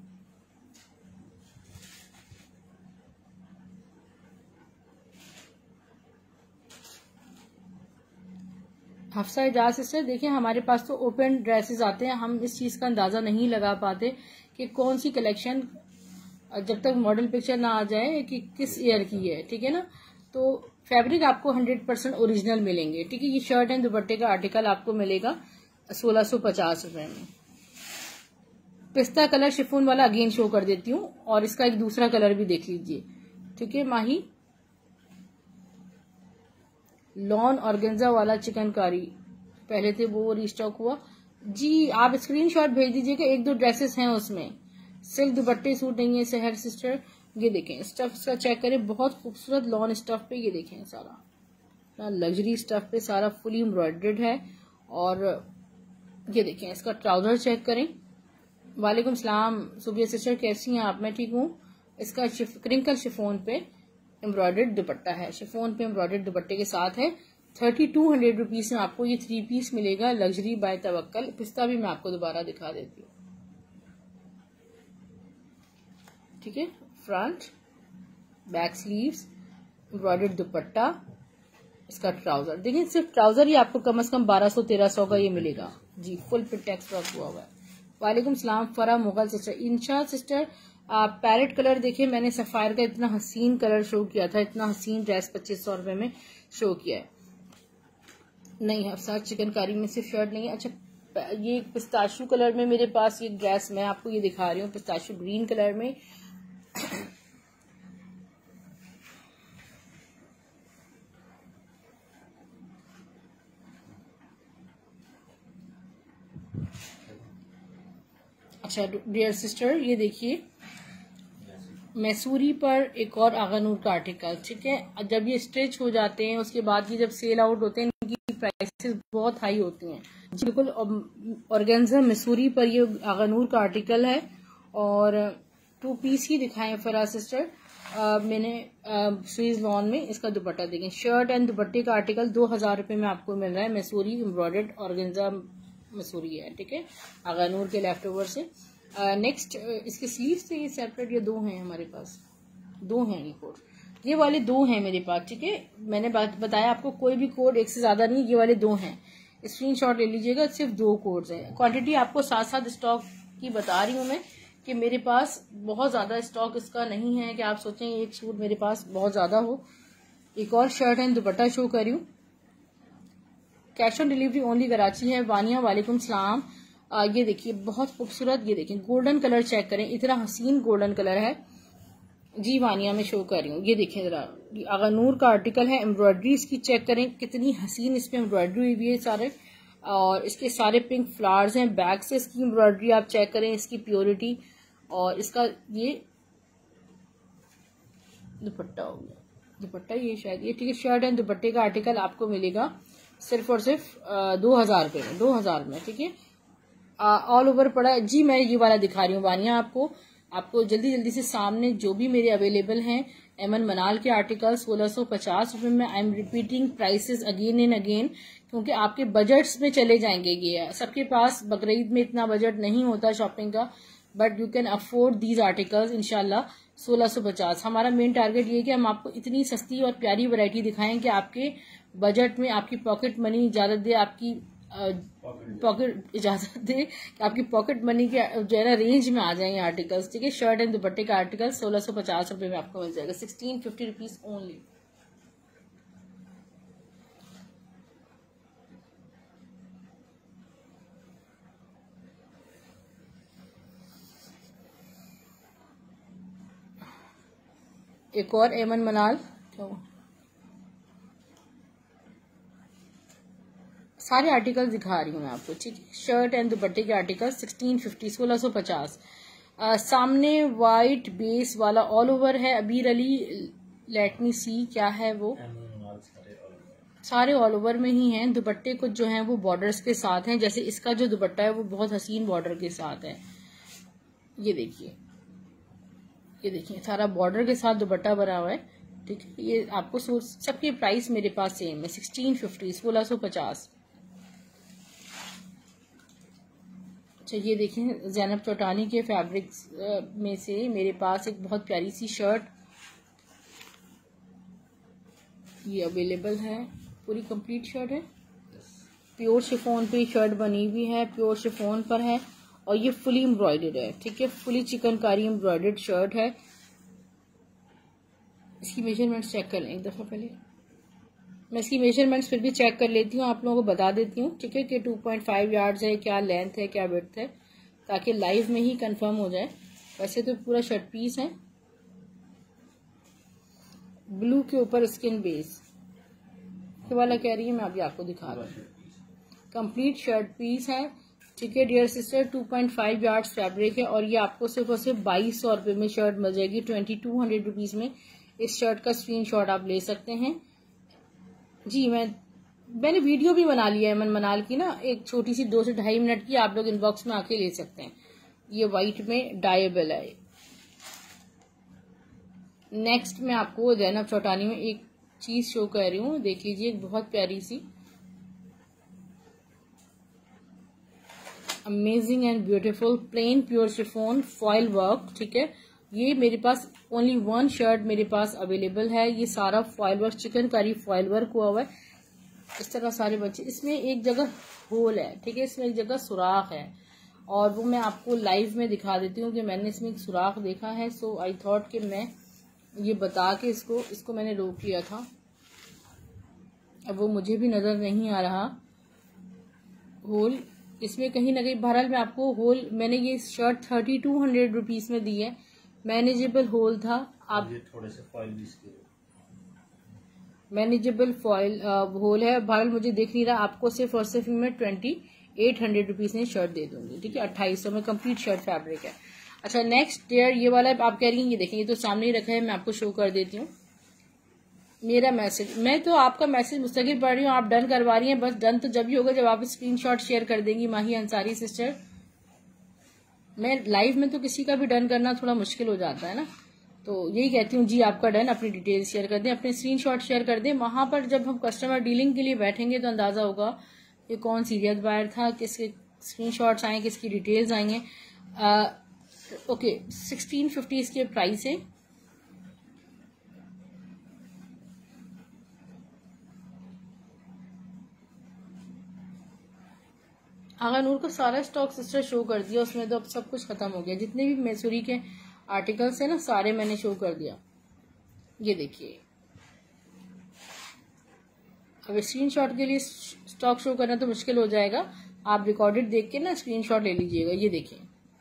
हफ्सा इजाज सिस्टर, देखिए हमारे पास तो ओपन ड्रेसेस आते हैं, हम इस चीज का अंदाजा नहीं लगा पाते कि कौन सी कलेक्शन जब तक मॉडल पिक्चर ना आ जाए कि किस ईयर की है, ठीक है ना। तो फैब्रिक आपको 100% ओरिजिनल मिलेंगे, ठीक है। ये शर्ट एंड दुपट्टे का आर्टिकल आपको मिलेगा 1650 रुपए में। पिस्ता कलर शिफॉन वाला अगेन शो कर देती हूँ, और इसका एक दूसरा कलर भी देख लीजिए, ठीक है। माही लॉन ऑर्गेन्जा वाला चिकनकारी पहले थे, वो रिस्टॉक हुआ जी। आप स्क्रीनशॉट भेज दीजिएगा, 1-2 ड्रेसेस हैं उसमें। सिल्क दुपट्टे सूट नहीं है सहर सिस्टर। ये देखें स्टफ का चेक करें, बहुत खूबसूरत लॉन स्टफ पे, ये देखें सारा लग्जरी स्टफ पे सारा फुली एम्ब्रॉयडर्ड है। और ये देखें इसका ट्राउजर चेक करें। वालेकुम सलाम सुबिया सिस्टर, कैसी हैं आप? मैं ठीक हूँ। इसका क्रिंकल शिफॉन पे एम्ब्रॉयडर्ड दुपट्टा है, शिफॉन पे एम्ब्रॉयडर्ड दुपट्टे के साथ है। 3200 रुपीज में आपको ये 3 पीस मिलेगा, लग्जरी बाय तवक्कल। पिस्ता भी मैं आपको दोबारा दिखा देती हूँ, ठीक है। Front back sleeves, embroidered dupatta, इसका ट्राउजर देखिए, सिर्फ ट्राउजर ही आपको कम से कम 1200-1300 का ये मिलेगा जी। फुल फिट टैक्स वर्क हुआ हुआ है। वालेकुम सलाम फरा मुगल सिस्टर, इंशा सिस्टर आप पैरेट कलर देखिए, मैंने सफायर का इतना हसीन कलर शो किया था, इतना हसीन ड्रेस 2500 रुपए में शो किया है। नहीं हफ्सा चिकनकारी में सिर्फ शर्ट नहीं है। अच्छा ये पिस्ताशू कलर में मेरे पास ये ड्रेस मैं आपको ये दिखा रही हूँ, पिस्ताशू ग्रीन कलर में। अच्छा डियर सिस्टर ये देखिए मैसूरी पर एक और आगानूर का आर्टिकल, ठीक है। जब ये स्ट्रेच हो जाते हैं उसके बाद ये जब सेल आउट होते हैं इनकी प्राइसेस बहुत हाई होती हैं। बिल्कुल ऑर्गेन्जा मैसूरी पर ये आगानूर का आर्टिकल है और 2 पीस ही दिखाएं फराज सिस्टर। मैंने स्वीज लॉन में इसका दुपट्टा देखें, शर्ट एंड दुपट्टे का आर्टिकल 2000 रुपए में आपको मिल रहा है। मैसूरी एम्ब्रॉयडर्ड ऑर्गेन्जा मैसूरी है, ठीक है, आगानूर के लेफ्ट ओवर से। नेक्स्ट इसके स्लीव्स से ये सेपरेट, ये 2 हैं हमारे पास, 2 हैं ये कोड, ये वाले 2 हैं मेरे पास, ठीक है। मैंने बताया आपको कोई भी कोड एक से ज्यादा नहीं, ये वाले 2 हैं, स्क्रीनशॉट ले लीजिएगा, सिर्फ 2 कोड्स हैं। क्वांटिटी आपको साथ साथ स्टॉक की बता रही हूँ मैं कि मेरे पास बहुत ज्यादा स्टॉक इसका नहीं है कि आप सोचें एक सूट मेरे पास बहुत ज्यादा हो। एक और शर्ट एंड दुपट्टा शो कर रही हूँ, cash on delivery only Karachi है। वानिया वालेकुम सलाम। ये देखिए बहुत खूबसूरत, ये देखिए गोल्डन कलर चेक करें, इतना हसीन गोल्डन कलर है जी। वानिया में शो कर रही हूँ, ये देखिए जरा आगानूर का आर्टिकल है। एम्ब्रॉयडरी इसकी चेक करें कितनी हसीन इस पे एम्ब्रॉयडरी हुई है सारे, और इसके सारे पिंक फ्लावर्स हैं। बैक से इसकी एम्ब्रॉयडरी आप चेक करें, इसकी प्योरिटी, और इसका ये दुपट्टा हो गया, दुपट्टा ये शायद ये, ठीक है। शर्ट एंड दुपट्टे का आर्टिकल आपको मिलेगा सिर्फ और सिर्फ 2000 रुपए में, 2000 में, ठीक है। ऑल ओवर पड़ा है जी। मैं ये वाला दिखा रही हूँ वानिया आपको जल्दी जल्दी से सामने जो भी मेरे अवेलेबल हैं। एमन मनाल के आर्टिकल 1650 रुपए में। I am repeating prices again and again क्योंकि आपके बजट्स में चले जाएंगे। ये सबके पास बकरीद में इतना बजट नहीं होता शॉपिंग का, but you can afford these articles इंशाल्लाह। 1650 हमारा मेन टारगेट ये है कि हम आपको इतनी सस्ती और प्यारी वैरायटी दिखाएं कि आपके बजट में आपकी पॉकेट मनी इजाजत दे, आपकी पॉकेट इजाजत दे कि आपकी पॉकेट मनी के जो है ना रेंज में आ जाए आर्टिकल्स, ठीक है। शर्ट एंड दुपट्टे का आर्टिकल 1650 रुपए में आपको मिल जाएगा, 1650 रुपीज ओनली। एक और एमन मनाल, सारे आर्टिकल दिखा रही हूँ मैं आपको, ठीक है। शर्ट एंड दुपट्टे के आर्टिकल 1650, 1650। सामने वाइट बेस वाला ऑल ओवर है। अबीर अली, लेट मी सी क्या है वो, सारे ऑल ओवर में ही हैं। दुपट्टे कुछ जो हैं वो बॉर्डर्स के साथ हैं, जैसे इसका जो दुपट्टा है वो बहुत हसीन बॉर्डर के साथ है। ये देखिए, ये देखिए सारा बॉर्डर के साथ दुपट्टा बना हुआ है, ठीक है। ये आपको सबके प्राइस मेरे पास सेम है, 1650, 1650। अच्छा ये देखिए ज़ैनब चौटानी के फैब्रिक्स में से मेरे पास एक बहुत प्यारी सी शर्ट ये अवेलेबल है, पूरी कंप्लीट शर्ट है। प्योर शिफॉन पे शर्ट बनी हुई है, प्योर शिफॉन पर है और ये फुली एम्ब्रॉयडर्ड है, ठीक है। फुली चिकनकारी एम्ब्रॉयडर्ड शर्ट है। इसकी मेजरमेंट्स चेक कर लें एक दफा पहले, मैं इसकी मेजरमेंट्स फिर भी चेक कर लेती हूँ, आप लोगों को बता देती हूँ, ठीक है, कि 2.5 यार्ड्स है, क्या लेंथ है, क्या विड्थ है, ताकि लाइव में ही कंफर्म हो जाए। वैसे तो पूरा शर्ट पीस है, ब्लू के ऊपर स्किन बेस ये वाला कह रही है, मैं अभी आपको दिखा रहा हूँ। कंप्लीट शर्ट पीस है, ठीक है डियर सिस्टर। 2.5 यार्ड्स फैब्रिक है और ये आपको सिर्फ और सिर्फ 2200 रुपये में शर्ट मिल जाएगी, 2200 रुपीज में। इस शर्ट का स्क्रीनशॉट आप ले सकते हैं जी। मैंने वीडियो भी बना लिया है एमन मनाल की ना, एक छोटी सी 2 से 2.5 मिनट की, आप लोग इनबॉक्स में आके ले सकते हैं। ये व्हाइट में डायबल है। नेक्स्ट मैं आपको ज़ैनब चौटानी में एक चीज शो कर रही हूँ, देख लीजिए, एक बहुत प्यारी सी amazing and beautiful plain pure chiffon foil work, ठीक है। ये मेरे पास ओनली 1 शर्ट मेरे पास अवेलेबल है। ये सारा foil work, chikankari foil work हुआ हुआ है, इस तरह सारे बच्चे। इसमें एक जगह होल है, ठीक है, इसमें एक जगह सुराख है और वो मैं आपको लाइव में दिखा देती हूँ कि मैंने इसमें एक सुराख देखा है। सो आई थॉट कि मैं ये बता के इसको मैंने रोक लिया था। अब वो मुझे भी नजर नहीं आ रहा होल इसमें कहीं ना कहीं। बहरहाल मैं आपको होल, मैंने ये शर्ट 3200 रुपीज में दी है, मैनेजेबल होल था। आप थोड़े से फॉइल भी इसके मैनेजेबल फॉइल होल है। बहरहाल मुझे दिख नहीं रहा, आपको सिर्फ और सिर्फ मैं 2800 रुपीज में शर्ट दे दूंगी, ठीक है। 2800 में कंप्लीट शर्ट फैब्रिक है। अच्छा नेक्स्ट डेयर ये वाला आप कह रही हैं, ये देखें, ये तो सामने ही रखा है, मैं आपको शो कर देती हूँ मेरा मैसेज। मैं तो आपका मैसेज मुस्तकिल पढ़ रही हूँ, आप डन करवा रही हैं। बस डन तो जब भी होगा जब आप स्क्रीनशॉट शेयर कर देंगी माही अंसारी सिस्टर। मैं लाइव में तो किसी का भी डन करना थोड़ा मुश्किल हो जाता है ना, तो यही कहती हूँ जी आपका डन, अपनी डिटेल शेयर कर दें, अपने स्क्रीनशॉट शेयर कर दें। वहां पर जब हम कस्टमर डीलिंग के लिए बैठेंगे तो अंदाजा होगा कि कौन सीरियस बायर था, किसके स्क्रीनशॉट्स आए, किसकी डिटेल्स आई हैं। ओके 1650 इसके प्राइस है। आगा नूर को सारा स्टॉक सिस्टर शो कर दिया, उसमें तो अब सब कुछ खत्म हो गया। जितने भी मैसूरी के आर्टिकल्स है ना सारे मैंने शो कर दिया। ये देखिए, अब स्क्रीनशॉट के लिए स्टॉक शो करना तो मुश्किल हो जाएगा, आप रिकॉर्डेड देख के ना स्क्रीनशॉट ले लीजिएगा। ये देखिए,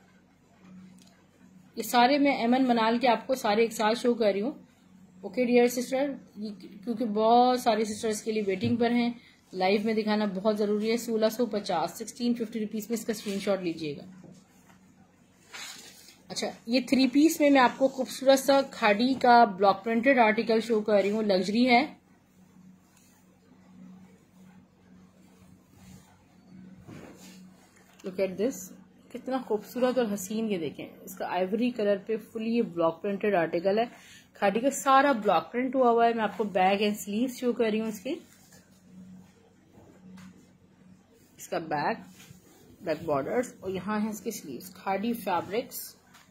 ये सारे मैं एमन मनाल के आपको सारे एक साथ शो कर रही हूँ। ओके डियर सिस्टर, क्योंकि बहुत सारे सिस्टर्स के लिए वेटिंग पर हैं, लाइव में दिखाना बहुत जरूरी है। 1650 1650 रुपीज में इसका स्क्रीनशॉट लीजिएगा। अच्छा ये 3 पीस में मैं आपको खूबसूरत सा खाड़ी का ब्लॉक प्रिंटेड आर्टिकल शो कर रही हूँ, लग्जरी है। लुक एट दिस, कितना खूबसूरत और हसीन, ये देखें, इसका आइवरी कलर पे फुली ये ब्लॉक प्रिंटेड आर्टिकल है। खाड़ी का सारा ब्लॉक प्रिंट हुआ है। मैं आपको बैग एंड स्लीव शो कर रही हूँ इसके। इसका बैक बॉर्डर्स और यहाँ है इसके स्लीव्स, खाड़ी फैब्रिक्स।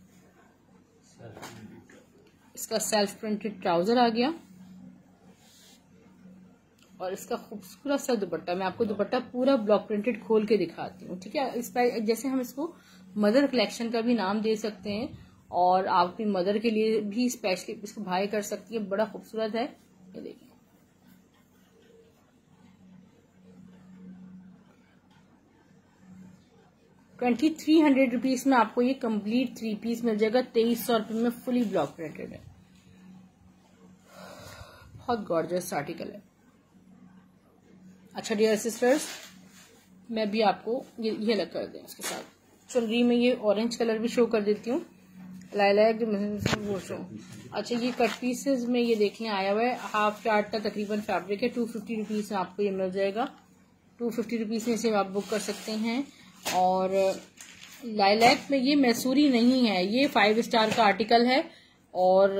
इसका सेल्फ प्रिंटेड ट्राउजर आ गया और इसका खूबसूरत सा दुपट्टा। मैं आपको दुपट्टा पूरा ब्लॉक प्रिंटेड खोल के दिखाती हूँ, ठीक है। इस पर जैसे हम इसको मदर कलेक्शन का भी नाम दे सकते हैं और आप अपनी मदर के लिए भी स्पेशली इसको बाय कर सकती है। बड़ा खूबसूरत है, ये देखिए। ₹2300 में आपको ये कंप्लीट 3 पीस मिल जाएगा। 2300 रुपये में फुली ब्लॉक प्रिंटेड है। बहुत गॉर्जियस आर्टिकल है। अच्छा डियर सिस्टर्स, मैं भी आपको ये अलग कर दें इसके साथ चुनरी में ये ऑरेंज कलर भी शो कर देती हूँ, लाइलैक वो शो। अच्छा ये कट पीसेस में ये देखिए आया हुआ है, हाफ चार्ट का तकरीबन फैब्रिक है। 250 रुपीज में आपको ये मिल जाएगा। 250 रुपीज में इसे आप बुक कर सकते हैं। और लाइलैक में ये मैसूरी नहीं है, ये 5 स्टार का आर्टिकल है। और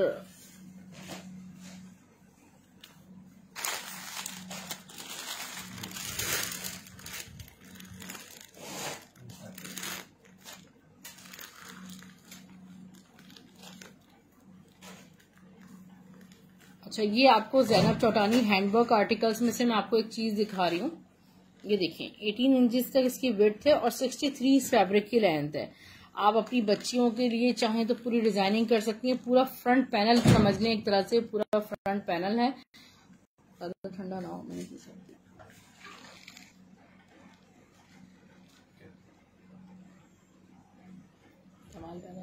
अच्छा ये आपको ज़ैनब चौटानी हैंडवर्क आर्टिकल्स में से मैं आपको एक चीज दिखा रही हूँ। ये देखिए 18 इंचेस तक इसकी विड्थ है और 63 इस फैब्रिक की लेंथ है। आप अपनी बच्चियों के लिए चाहें तो पूरी डिजाइनिंग कर सकती हैं। पूरा फ्रंट पैनल समझ लें, एक तरह से पूरा फ्रंट पैनल है। ज्यादा ठंडा ना हो, मैंने पूछा। कमाल पैनल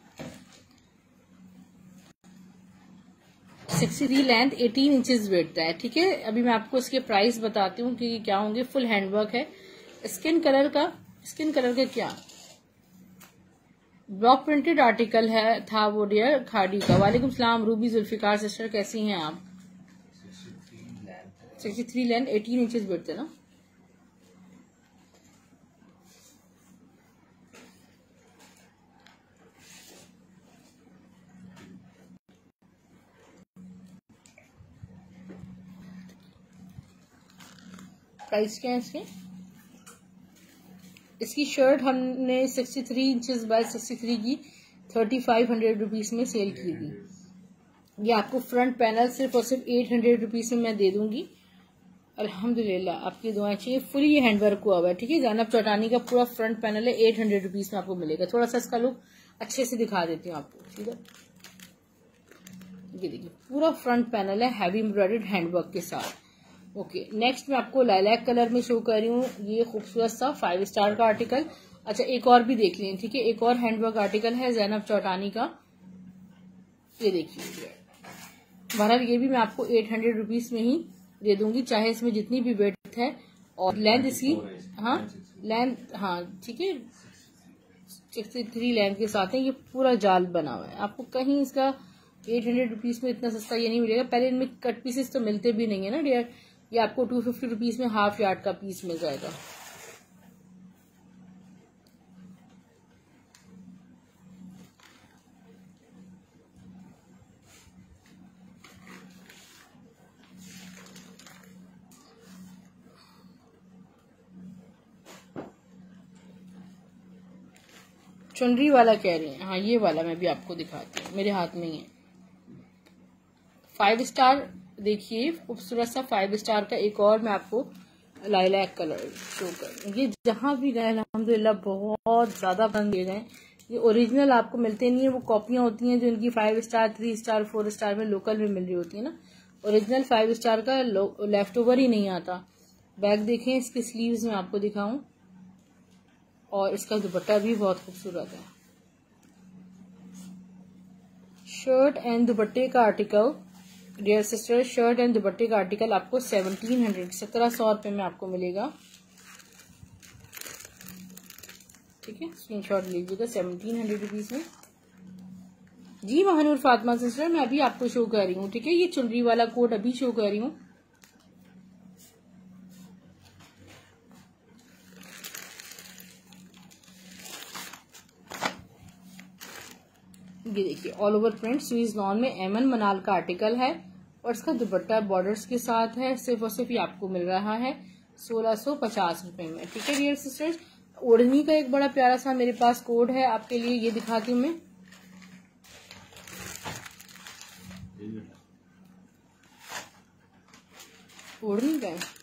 63 लेंथ 18 इंचेस विड्थ है, ठीक है। अभी मैं आपको इसके प्राइस बताती हूँ कि क्या होंगे। फुल हैंडवर्क है। स्किन कलर का क्या ब्लॉक प्रिंटेड आर्टिकल है था वो डियर खाड़ी का। वालेकुम सलाम रूबी जुल्फिकार सिस्टर, कैसी हैं आप। 63 लेंथ 18 इंचेस विड्थ है ना। प्राइस क्या है इसकी शर्ट हमने 63 इंचेस बाय 63 की 3500 रुपीज में सेल की थी। ये आपको फ्रंट पैनल सिर्फ और सिर्फ 800 रुपीज में मैं दे दूंगी। अल्हम्दुलिल्लाह, आपकी दुआएं चाहिए। फुली ये हैंडवर्क हुआ हुआ है, ठीक है। ज़ैनब चौटानी का पूरा फ्रंट पैनल है, 800 रुपीज में आपको मिलेगा। थोड़ा सा इसका लुक अच्छे से दिखा देती हूँ आपको, ठीक है। ये देखिए पूरा फ्रंट पैनल है हैवी एम्ब्रॉयडर्ड हैंडवर्क के साथ। ओके, नेक्स्ट मैं आपको लाइलैक कलर में शो कर रही हूँ, ये खूबसूरत सा 5 स्टार का आर्टिकल। अच्छा, एक और भी देख लें, ठीक है। एक और हैंडवर्क आर्टिकल है ज़ैनब चौटानी का, ये देखिए। बहरहाल ये भी मैं आपको 800 रुपीज में ही दे दूंगी, चाहे इसमें जितनी भी वेट है और लेंथ इसकी, हाँ लेंथ, हाँ ठीक है, 63 लेंथ के साथ है। ये पूरा जाल बना हुआ है, आपको कहीं इसका 800 रुपीज में इतना सस्ता ये नहीं मिलेगा। पहले इनमें कट पीसेस तो मिलते भी नहीं है ना डियर, ये आपको 250 रुपीज में हाफ यार्ड का पीस मिल जाएगा। चुनरी वाला कह रही हैं, हाँ ये वाला मैं भी आपको दिखाती हूँ, मेरे हाथ में ही है। 5 स्टार देखिए, खूबसूरत सा 5 स्टार का एक और मैं आपको लाइलैक कलर शो कर। ये जहां भी गए अल्हम्दुलिल्लाह बहुत ज्यादा बन गए गए। ये ओरिजिनल आपको मिलते नहीं है, वो कॉपियां होती हैं जो इनकी 5 स्टार 3 स्टार 4 स्टार में लोकल में मिल रही होती है ना। ओरिजिनल 5 स्टार का लेफ्ट ओवर ही नहीं आता। बैक देखें, इसके स्लीव्स में आपको दिखाऊं, और इसका दुपट्टा भी बहुत खूबसूरत है। शर्ट एंड दुपट्टे का article dear sister, shirt and दुपट्टे का आर्टिकल आपको 1700 रुपए में आपको मिलेगा, ठीक है। स्क्रीनशॉट लीजिएगा 1700 रुपीज में। जी महानूर फातिमा सिस्टर, मैं अभी आपको शो कर रही हूँ, ठीक है। ये चुनरी वाला कोट अभी शो कर रही हूँ। ये देखिए all over print Swiss lawn में एमन मनाल का आर्टिकल है, और इसका दुपट्टा बॉर्डर्स के साथ है। सिर्फ और सिर्फ ये आपको मिल रहा है 1650 रुपए में, ठीक है डियर सिस्टर्स। ओढ़नी का एक बड़ा प्यारा सा मेरे पास कोड है आपके लिए, ये दिखाती हूँ मैं। ओढ़नी का है,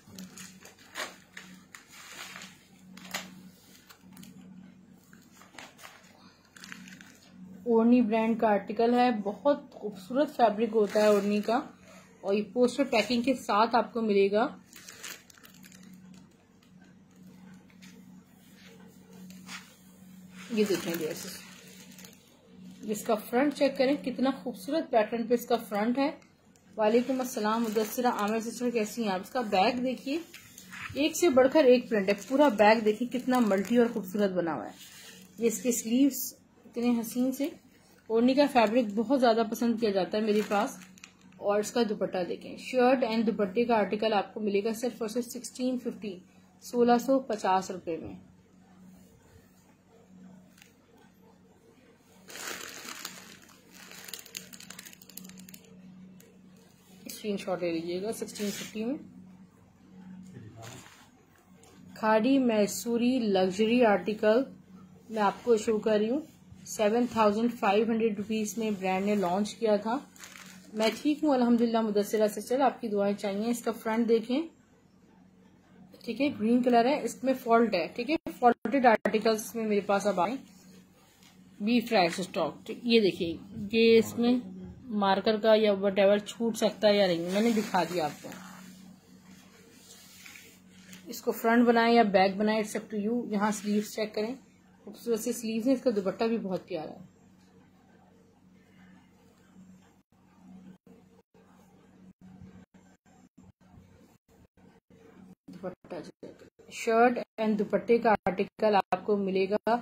ओढ़नी ब्रांड का आर्टिकल है, बहुत खूबसूरत फैब्रिक होता है ओढ़नी का, और ये पोस्टर पैकिंग के साथ आपको मिलेगा। ये देखें जैसे, इसका फ्रंट चेक करें, कितना खूबसूरत पैटर्न पे इसका फ्रंट है। वालेकुम अस्सलाम मुदस्सिरा आमिर सिस्टर, कैसी हैं आप। इसका बैग देखिए, एक से बढ़कर एक प्रिंट है। पूरा बैग देखिए कितना मल्टी और खूबसूरत बना हुआ है। ये इसके स्लीव्स इतने हसीन से। ओढ़नी का फैब्रिक बहुत ज्यादा पसंद किया जाता है मेरे पास। और इसका दुपट्टा देखें, शर्ट एंड दुपट्टे का आर्टिकल आपको मिलेगा सिर्फ और सिर्फ 1650 रुपए में। स्क्रीनशॉट ले लीजिएगा 1650 में। खाड़ी मैसूरी लग्जरी आर्टिकल मैं आपको शो कर रही हूँ, 7500 रुपीज में ब्रांड ने लॉन्च किया था। मैं ठीक हूँ अल्हम्दुलिल्लाह मुदस्सिरा सिस्टर, आपकी दुआएं चाहिए। इसका फ्रंट देखें, ठीक है, ग्रीन कलर है, इसमें फॉल्ट है, ठीक है। फॉल्टेड आर्टिकल्स में मेरे पास अब आए बी फ्रेश स्टॉक। ये देखिए, ये इसमें मार्कर का या वट छूट सकता है या नहीं, मैंने दिखा दिया आपको। इसको फ्रंट बनाए या बैक बनाए, इट्स अप टू यू। यहाँ स्लीव्स चेक करें, खूबसूरत से स्लीव्स है। इसका दुपट्टा भी बहुत प्यारा है। दुपट्टा शर्ट एंड दुपट्टे का आर्टिकल आपको मिलेगा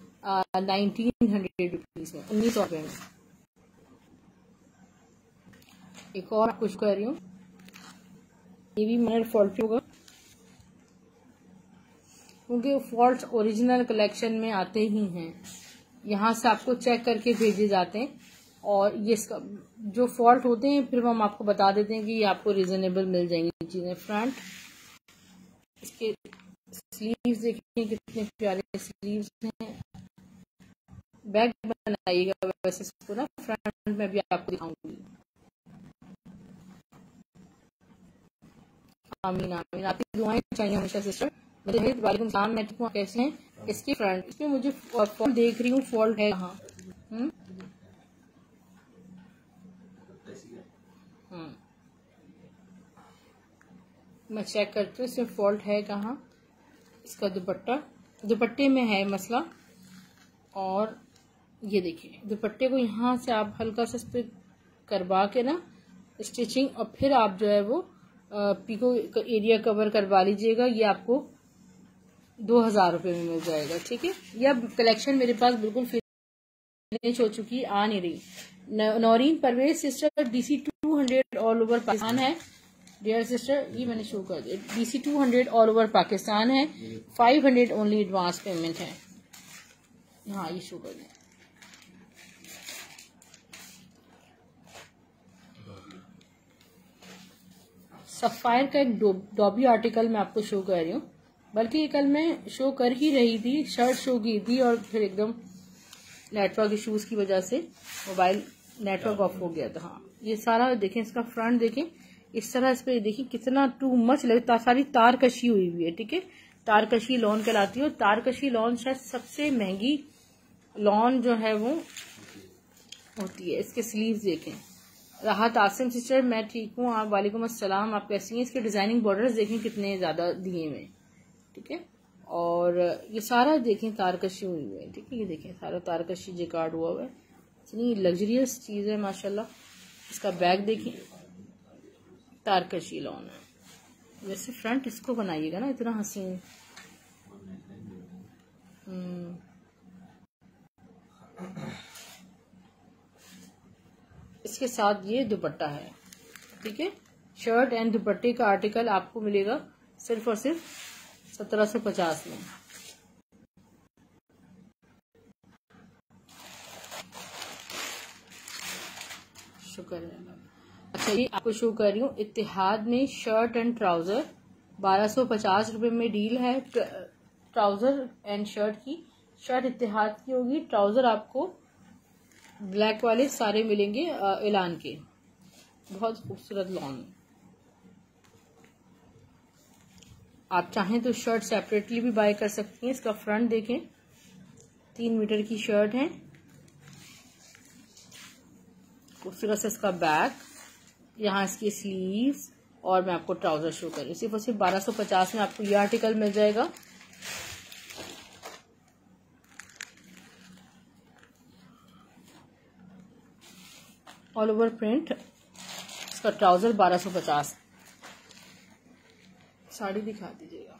1900 रुपीज में, 1900 रुपए में। एक और कुछ कर रही हूँ, ये भी मैंने फॉल्ट होगा क्योंकि फॉल्ट ओरिजिनल कलेक्शन में आते ही हैं, यहाँ से आपको चेक करके भेजे जाते हैं। और ये जो फॉल्ट होते हैं फिर हम आपको बता देते हैं कि ये आपको रीजनेबल मिल जाएंगी चीजें। फ्रंट इसके स्लीव्स देखिए कितने प्यारे स्लीव्स हैं। बैक बनाइएगा वैसे इसको ना, फ्रंट में भी आपको दिखाऊंगी। आमीन आमीन, आपकी दुआएं चाहिए हमेशा सिस्टर। वालेकुम सलाम, मैं ठीक हूँ, कैसे हैं? इसके फ्रंट इसमें मुझे फॉल्ट देख रही हूँ, फॉल्ट है कहाँ? मैं चेक करती हूँ इसमें फॉल्ट है कहाँ। इसका दुपट्टे में है मसला। और ये देखिए दुपट्टे को यहाँ से आप हल्का सा इस पे करवा के ना स्टिचिंग, और फिर आप जो है वो पीको एरिया कवर करवा लीजिएगा। ये आपको 2000 रुपये में मिल जाएगा, ठीक है। यह कलेक्शन मेरे पास बिल्कुल फिनिश हो चुकी, आ नहीं रही। Naureen Parvez sister, DC 200 all over Pakistan है डियर सिस्टर, ये मैंने शो कर दिया। DC 200 ऑल ओवर पाकिस्तान है, 500 ओनली एडवांस पेमेंट है। हाँ ये शो कर दिया। सफायर का एक डॉबी आर्टिकल मैं आपको शो कर रही हूँ, बल्कि ये कल मैं शो कर ही रही थी, शर्ट शो की थी और फिर एकदम नेटवर्क इश्यूज की वजह से मोबाइल नेटवर्क ऑफ हो गया था। हाँ ये सारा देखें, इसका फ्रंट देखें, इस तरह इस पे देखिए कितना टू मच लगे, सारी तार कशी हुई हुई है, ठीक है। तार कशी लॉन कहलाती है, और तार कशी लॉन शायद सबसे महंगी लॉन जो है वो होती है। इसके स्लीव्स देखें। राहत आसिम सिस्टर, मैं ठीक हूँ, आप वालेकुम अस्सलाम, आप कैसी हैं? इसके डिजाइनिंग बॉर्डर्स देखें कितने ज्यादा दिए हुए, ठीक है। और ये सारा देखें तारकशी हुई हुई है, ठीक है। ये देखें सारा तारकशी जिकार्ड हुआ हुआ है, इतनी लग्जरियस चीज है माशाल्लाह। इसका बैग देखिए, तारकशी लॉन है। वैसे फ्रंट इसको बनाइएगा ना इतना हसीन। इसके साथ ये दुपट्टा है, ठीक है। शर्ट एंड दुपट्टे का आर्टिकल आपको मिलेगा सिर्फ और सिर्फ 1750 में। शुक्र है। अच्छा ये आपको शो कर रही हूँ, इत्तेहाद में शर्ट एंड ट्राउजर 1250 रुपए में डील है। ट्राउजर एंड शर्ट की, शर्ट इत्तेहाद की होगी, ट्राउजर आपको ब्लैक वाले सारे मिलेंगे एलान के। बहुत खूबसूरत लॉन। आप चाहें तो शर्ट सेपरेटली भी बाय कर सकती हैं। इसका फ्रंट देखें, 3 मीटर की शर्ट है, खूबसूरत से इसका बैक, यहाँ इसकी स्लीव्स, और मैं आपको ट्राउजर शो कर रही हूँ। सिर्फ और सिर्फ 1250 में आपको ये आर्टिकल मिल जाएगा। ऑल ओवर प्रिंट, इसका ट्राउजर 1250। साड़ी दिखा दीजिएगा।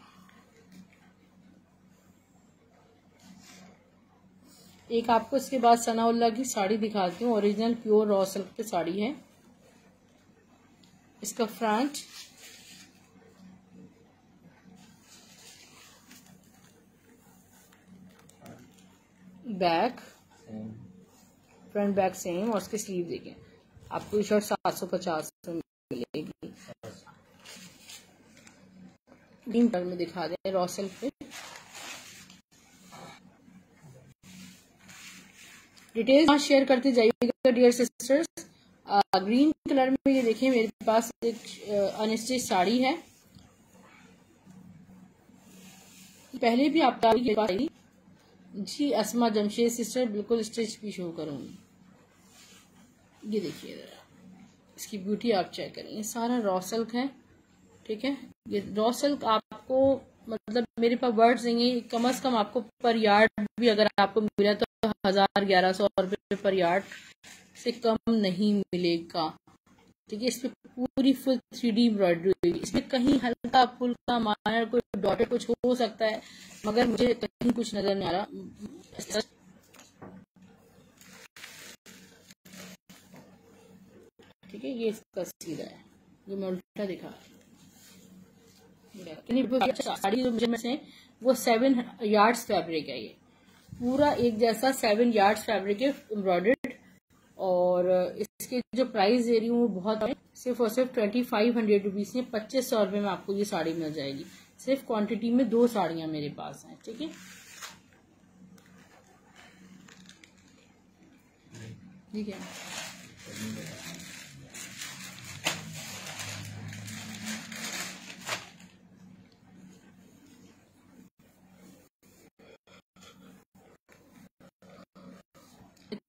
एक आपको इसके बाद सनाउल्लाह की साड़ी दिखाती हूँ, ओरिजिनल प्योर रॉ सिल्क पे साड़ी है। इसका front, back, front back same, और इसके स्लीव देखें। आपको ये शर्ट 750 में मिलेगी। ग्रीन कलर में दिखा दें, रॉ सिल्क पे। डिटेल्स शेयर करते जाइएगा डियर सिस्टर्स। ग्रीन कलर में ये देखिए मेरे पास एक अनस्टिच साड़ी है, पहले भी आपका जी अस्मा जमशेद सिस्टर, बिल्कुल स्टिच भी शो करूंगी। ये देखिए जरा इसकी ब्यूटी आप चेक करें, ये सारा रॉ सिल्क है, ठीक है। ये रॉ सिल्क आपको मतलब मेरे पास वर्ड्स नहीं है, कम से कम आपको पर यार्ड भी अगर आपको मिला तो 1000-1100 रुपये पर यार्ड से कम नहीं मिलेगा, ठीक है। इस पे पूरी फुल 3D एम्ब्रॉयडरी हुई, इसमें कहीं हल्का फुल्का माइनर कोई डॉटेड कुछ हो सकता है, मगर मुझे कहीं कुछ नजर नहीं आ रहा। ठीक है, ये इसका सीधा है, जो मैं उल्टा दिखा। साड़ी जो मेजरमेंट से वो 7 यार्ड्स फैब्रिक है, ये पूरा एक जैसा 7 यार्ड्स फैब्रिक है एम्ब्रॉयडर्ड। और इसके जो प्राइस दे रही हूँ वो बहुत है, सिर्फ और सिर्फ 2500 रुपीज में 2500 रुपये में आपको ये साड़ी मिल जाएगी। सिर्फ क्वांटिटी में 2 साड़ियां मेरे पास हैं, ठीक है। ठीक है,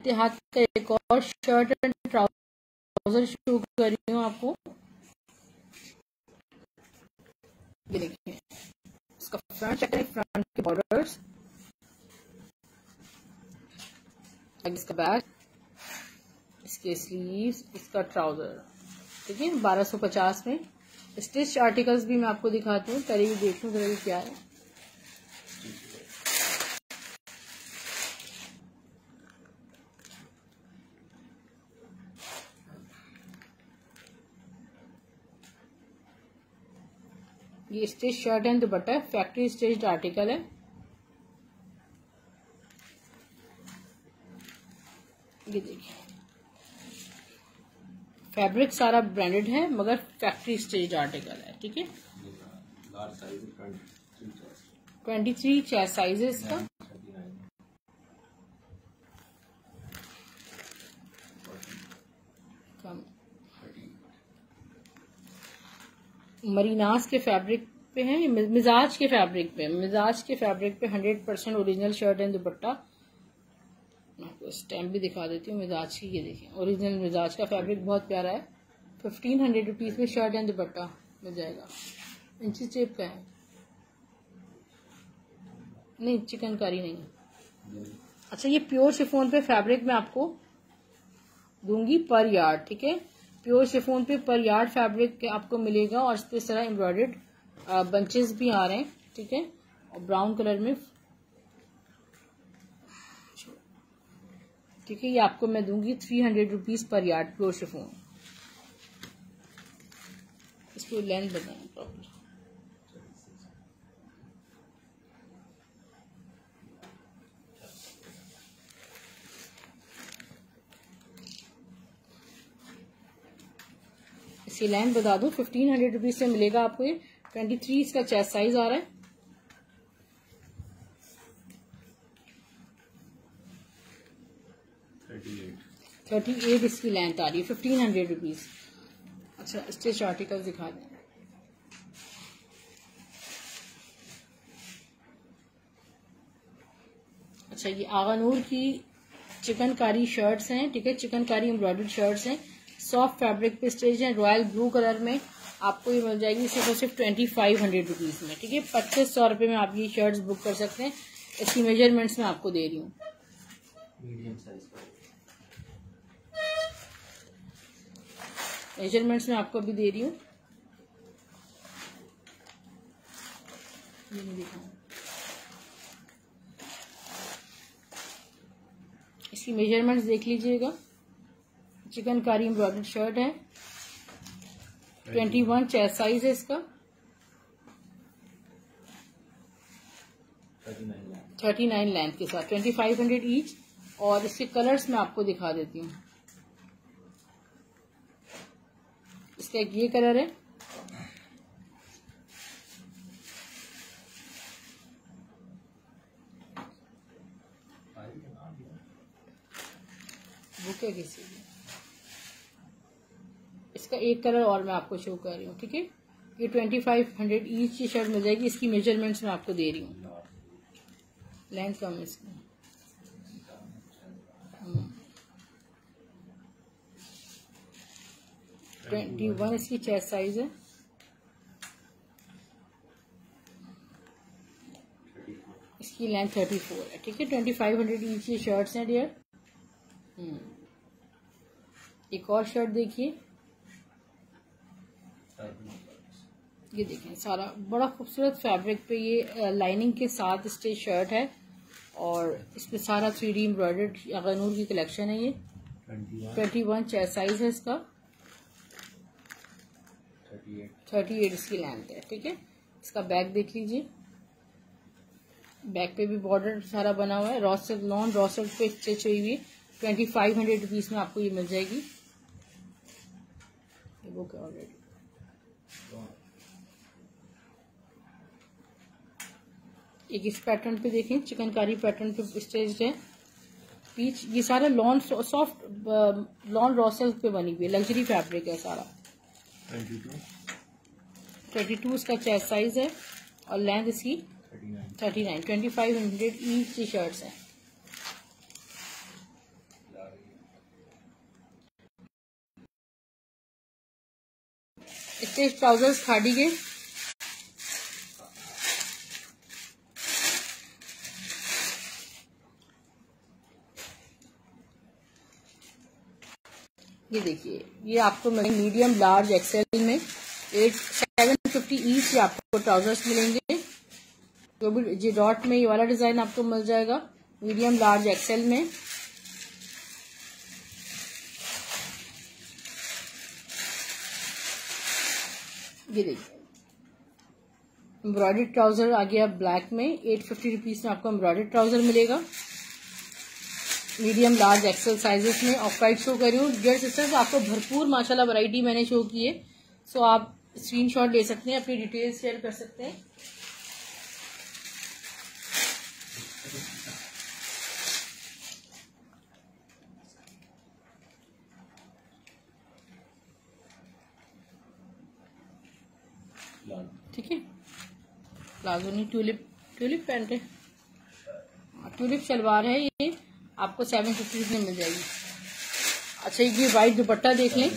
हाथ का एक और शर्ट एंड ट्राउजर शो कर रही हूँ आपको। ये देखिए इसका फ्रंट चेक करें, फ्रंट के बॉर्डर्स, इसका बैक, इसके स्लीव्स, इसका ट्राउजर, ठीक है। 1250 में। स्टिच आर्टिकल्स भी मैं आपको दिखाती हूँ, पहले भी देख लूँ जरा क्या है। ये stitch shirt and dupatta, factory stitched article है। ये देखिए फैब्रिक सारा ब्रांडेड है मगर फैक्ट्री स्टिच्ड आर्टिकल है, ठीक है। 23 चेस्ट साइज है इसका। मरीनास के फैब्रिक पे है, मिजाज के फैब्रिक पे, 100% ओरिजिनल शर्ट एंड दुपट्टा। मैं आपको स्टैम्प भी दिखा देती हूँ मिजाज की। ये देखिए ओरिजिनल मिजाज का फैब्रिक बहुत प्यारा है। 1500 रुपीज में शर्ट एंड दुपट्टा मिल जाएगा। इंची टेप का है, नहीं चिकनकारी नहीं है। अच्छा ये प्योर शिफॉन पे फैब्रिक मैं आपको दूंगी पर यार्ड, ठीक है। प्योर शिफॉन पे पर यार्ड फैब्रिक आपको मिलेगा और इस पे इस तरह एम्ब्रॉयडर्ड बंचेस भी आ रहे हैं, ठीक है। और ब्राउन कलर में, ठीक है। ये आपको मैं दूंगी 300 रुपीज पर यार्ड प्योर शिफॉन। इसको लेंथ बताएं प्रॉपर। इसकी लेंथ बता दूं 1500 रुपीज से मिलेगा आपको ये। 23 इसका चेस्ट साइज आ रहा है। थर्टी एट इसकी लेंथ आ रही है। 1500 रुपीज। अच्छा स्टिच आर्टिकल दिखा दें। अच्छा ये आगानूर की चिकनकारी शर्ट्स हैं, ठीक है। चिकनकारी एम्ब्रॉयडर्ड शर्ट्स हैं, सॉफ्ट फैब्रिक पे स्टिच है, रॉयल ब्लू कलर में आपको ये मिल जाएगी सिर्फ और सिर्फ 2500 रुपीज में, ठीक है। 2500 रुपये में आप ये शर्ट्स बुक कर सकते हैं। इसकी मेजरमेंट्स मैं आपको दे रही हूँ। मेजरमेंट्स मैं आपको अभी दे रही हूँ। ये नहीं दिखाऊं। इसकी मेजरमेंट्स देख लीजिएगा। चिकनकारी एम्ब्रॉयडर्ड शर्ट है, 21 चेस्ट साइज है इसका, 39 लेंथ के साथ, 2500 ईच। और इसके कलर्स मैं आपको दिखा देती हूँ। इसका एक ये कलर है, वो क्या किसी इसका एक कलर और मैं आपको शो कर रही हूँ, ठीक है। ये 2500 ईच की शर्ट मिल जाएगी। इसकी मेजरमेंट्स मैं आपको दे रही हूँ। लेंथ कम है इसकी। 21 इसकी चेस्ट साइज है। इसकी लेंथ 34 है, ठीक है। 2500 ईच की शर्ट्स हैं डियर। एक और शर्ट देखिए, ये देखें सारा बड़ा खूबसूरत फैब्रिक पे ये लाइनिंग के साथ स्टिच शर्ट है और इसमें सारा 3D एम्ब्रॉयडर्ड अगनूर की कलेक्शन है। ये 21 चेस्ट साइज है इसका, 38 इसकी लेंथ है, ठीक है। इसका बैक देख लीजिए। बैक पे भी बॉर्डर सारा बना हुआ है, raw silk non raw silk पे स्टिच हुई हुई। 2500 रुपीज में आपको ये मिल जाएगी। वो क्या ऑलरेडी एक इस पैटर्न पे देखें, चिकनकारी पैटर्न पे स्टिच्ड है। पीच ये सारा lawn soft lawn raw silk पे बनी हुई है, लग्जरी फैब्रिक है सारा। 22 इसका चेस्ट साइज है और लेंथ इसकी 39। 2500 ईच की शर्ट्स हैं। इसके ट्राउजर्स खादी के ये देखिए, ये आपको मीडियम लार्ज एक्सेल में 750 ईच आपको ट्राउजर्स मिलेंगे। जो भी जी डॉट में ये वाला डिजाइन आपको मिल जाएगा मीडियम लार्ज एक्सेल में। ये देखिए एम्ब्रॉयडर्ड ट्राउजर आ गया ब्लैक में, 850 रुपीज में आपको एम्ब्रॉयडर्ड ट्राउजर मिलेगा मीडियम लार्ज एक्सेल साइजेस में। ऑफ वाइट शो कर रही हूँ डियर सिस्टर्स, आपको भरपूर माशाल्लाह वैरायटी मैंने शो की है। सो आप स्क्रीनशॉट ले सकते हैं, अपनी डिटेल्स शेयर कर सकते हैं। ठीक है, प्लाजो नहीं, ट्यूलिप पैंट है, ट्यूलिप शलवार है, ये आपको 750 में मिल जाएगी। अच्छा ये वाइट दुपट्टा देख लें।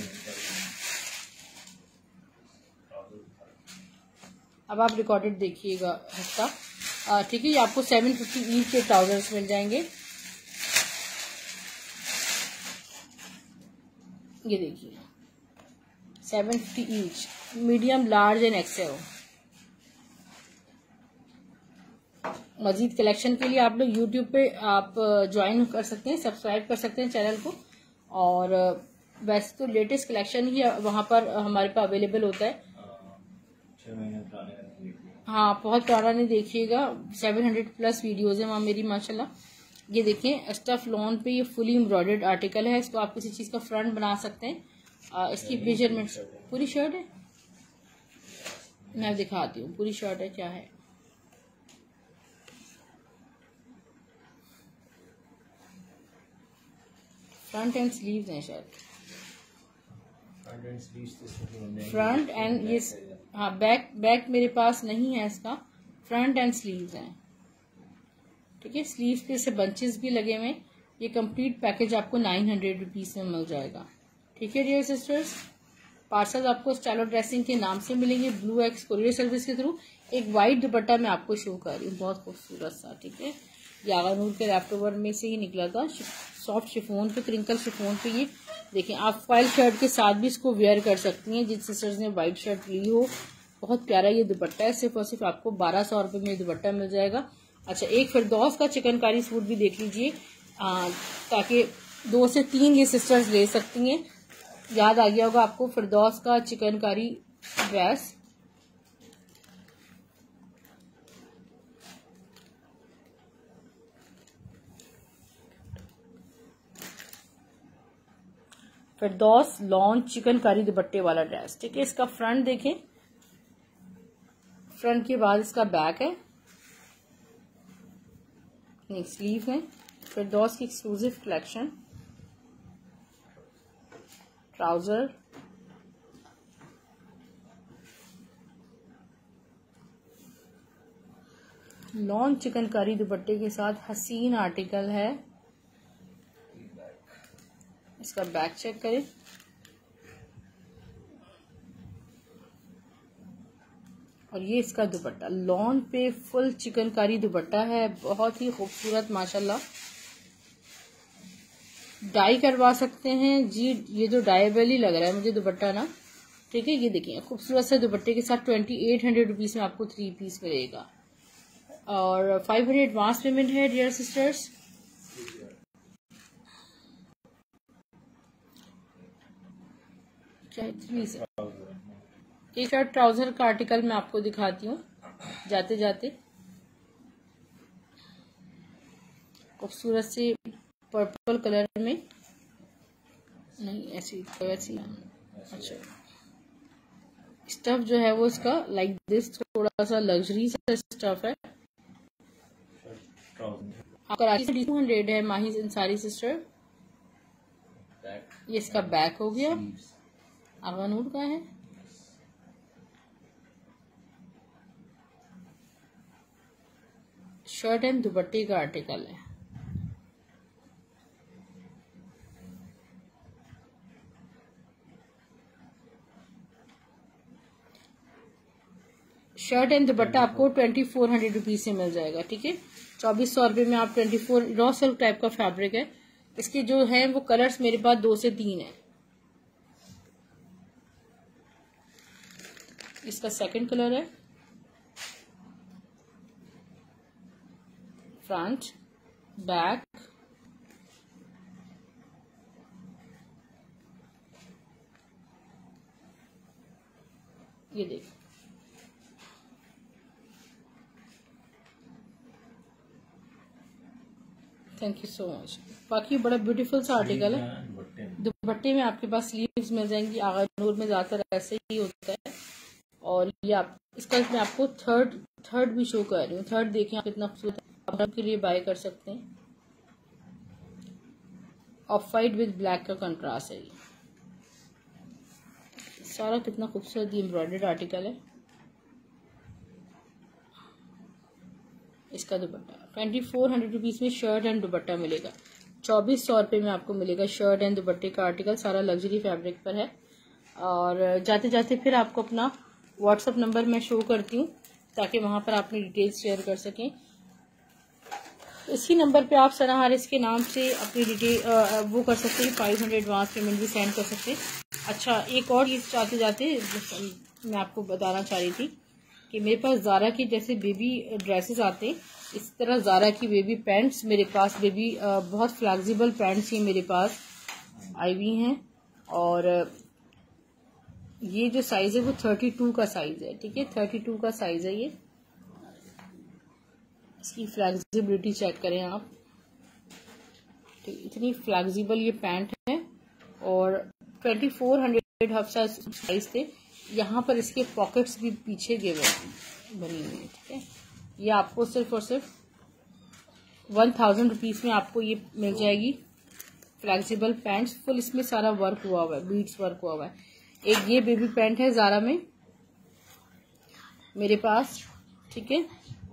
अब आप रिकॉर्डेड देखिएगा हिस्सा, ठीक है। ये आपको 750 ईच के ट्राउजर्स मिल जाएंगे। ये देखिए 750 each, medium large and XL. Majeed collection के लिए आप लोग यूट्यूब पे आप ज्वाइन कर सकते हैं, सब्सक्राइब कर सकते हैं चैनल को। और वैसे तो लेटेस्ट कलेक्शन ही वहां पर हमारे पास अवेलेबल होता है। 6 महीने पुराने हाँ, बहुत पुराना नहीं देखिएगा, 700 प्लस वीडियोज है वहाँ मेरी माशाल्लाह। ये देखें स्टफ लॉन पे ये फुली एम्ब्रॉयडर्ड आर्टिकल है। इसको आप किसी चीज का फ्रंट बना सकते हैं। इसकी मेजरमेंट पूरी शर्ट है, मैं दिखाती हूँ पूरी शर्ट है क्या है। फ्रंट एंड स्लीव्स हैं शायद, फ्रंट एंड ये हाँ बैक मेरे पास नहीं है इसका, फ्रंट एंड स्लीव्स हैं। ठीक है, स्लीव्स पे से बंचेस भी लगे हुए। ये कंप्लीट पैकेज आपको 900 रुपीज में मिल जाएगा। ठीक है डियर सिस्टर्स, पार्सल आपको स्टाइलो ड्रेसिंग के नाम से मिलेंगे ब्लू एक्स कोरियर सर्विस के थ्रू। एक वाइट दुपट्टा मैं आपको शो कर रही हूँ, बहुत खूबसूरत सा। ठीक है, ये आगा नूर के लैप्टोवर में से ही निकला था, सॉफ्ट शिफोन पे, क्रिंकल शिफोन पे। ये देखिए आप फॉइल शर्ट के साथ भी इसको वेयर कर सकती हैं। जिन सिस्टर्स ने व्हाइट शर्ट ली हो, बहुत प्यारा ये दुपट्टा है। सिर्फ और सिर्फ आपको 1200 रुपये में दुपट्टा मिल जाएगा। अच्छा, एक फिरदौस का चिकनकारी सूट भी देख लीजिए, ताकि 2 से 3 ये सिस्टर्स ले सकती हैं। याद आ गया होगा आपको फिरदौस का चिकनकारी ड्रेस। फिरदौस लॉन चिकनकारी दुपट्टे वाला ड्रेस। ठीक है, इसका फ्रंट देखें, फ्रंट के बाद इसका बैक है, स्लीव है। फिरदौस की exclusive collection. Trouser, lawn chikankari दुपट्टे के साथ हसीन आर्टिकल है। इसका बैक चेक करें, और ये इसका दुपट्टा लॉन पे फुल चिकनकारी दुपट्टा है, बहुत ही खूबसूरत माशाल्लाह। डाई करवा सकते हैं जी, ये जो डाइबल ही लग रहा है मुझे दुपट्टा ना। ठीक है, ये देखिए खूबसूरत से दुपट्टे के साथ 2800 रुपीज में आपको 3 पीस मिलेगा। और 500 एडवांस पेमेंट है डियर सिस्टर्स। एक शर्ट ट्राउजर का आर्टिकल मैं आपको दिखाती हूँ जाते जाते। खूबसूरत से पर्पल कलर में, नहीं ऐसी वैसी। अच्छा, स्टफ जो है वो इसका लाइक दिस, थोड़ा सा लग्जरी सा स्टफ है। आपका 200 है माही अंसारी सिस्टर। ये इसका बैक हो गया, आगा नूर का है। शर्ट एंड दुपट्टे का आर्टिकल है। शर्ट एंड दुपट्टा आपको 2400 रुपीज से मिल जाएगा। ठीक है, 2400 रुपये में आप 24 रॉ सिल्क टाइप का फैब्रिक है। इसके जो है वो कलर्स मेरे पास 2 से 3 है। इसका सेकंड कलर है, फ्रंट बैक, ये देखो थैंक यू सो मच। बाकी बड़ा ब्यूटीफुल सा आर्टिकल है। दुपट्टे में आपके पास स्लीव्स मिल जाएंगी। आगा नूर में ज्यादातर ऐसे ही होता है। और ये आप इसका मैं आपको थर्ड भी शो कर रही हूँ। थर्ड देखें आप कितना खूबसूरत है, आप के लिए बाय कर सकते हैं। ऑफ वाइट विद ब्लैक का कंट्रास्ट है। ये सारा कितना खूबसूरत एम्ब्रॉयडर्ड आर्टिकल है। इसका दुपट्टा 2400 रुपीज में शर्ट एंड दुपट्टा मिलेगा। 2400 रुपये में आपको मिलेगा शर्ट एंड दुपट्टे का आर्टिकल। सारा लग्जरी फैब्रिक पर है। और जाते जाते फिर आपको अपना व्हाट्सएप नंबर मैं शो करती हूँ ताकि वहां पर अपनी डिटेल्स शेयर कर सकें। इसी नंबर पे आप सना हारिस के नाम से अपनी डिटेल वो कर सकते हैं। 500 एडवांस पेमेंट भी सेंड कर सकते हैं। अच्छा, एक और चीज जाते जाते मैं आपको बताना चाह रही थी कि मेरे पास ज़ारा की जैसे बेबी ड्रेसेस आते हैं, इस तरह ज़ारा की बेबी पैंट्स मेरे पास बहुत फ्लेक्सिबल पैंट्स ही मेरे पास आई हुई हैं। और ये जो साइज है वो 32 का साइज है। ठीक है, 32 का साइज है ये। इसकी फ्लेक्सिबिलिटी चेक करें आप। ठीक, इतनी फ्लेक्सिबल ये पैंट है। और 2400 हफ्सा साइज थे। यहाँ पर इसके पॉकेट्स भी पीछे बनी हुई है। ठीक है, ये आपको सिर्फ और सिर्फ 1000 रुपीज में आपको ये मिल जाएगी। फ्लेक्सिबल पैंट्स फुल, इसमें सारा वर्क हुआ हुआ है, बीड्स वर्क हुआ हुआ है। एक ये बेबी पैंट है ज़ारा में मेरे पास। ठीक है,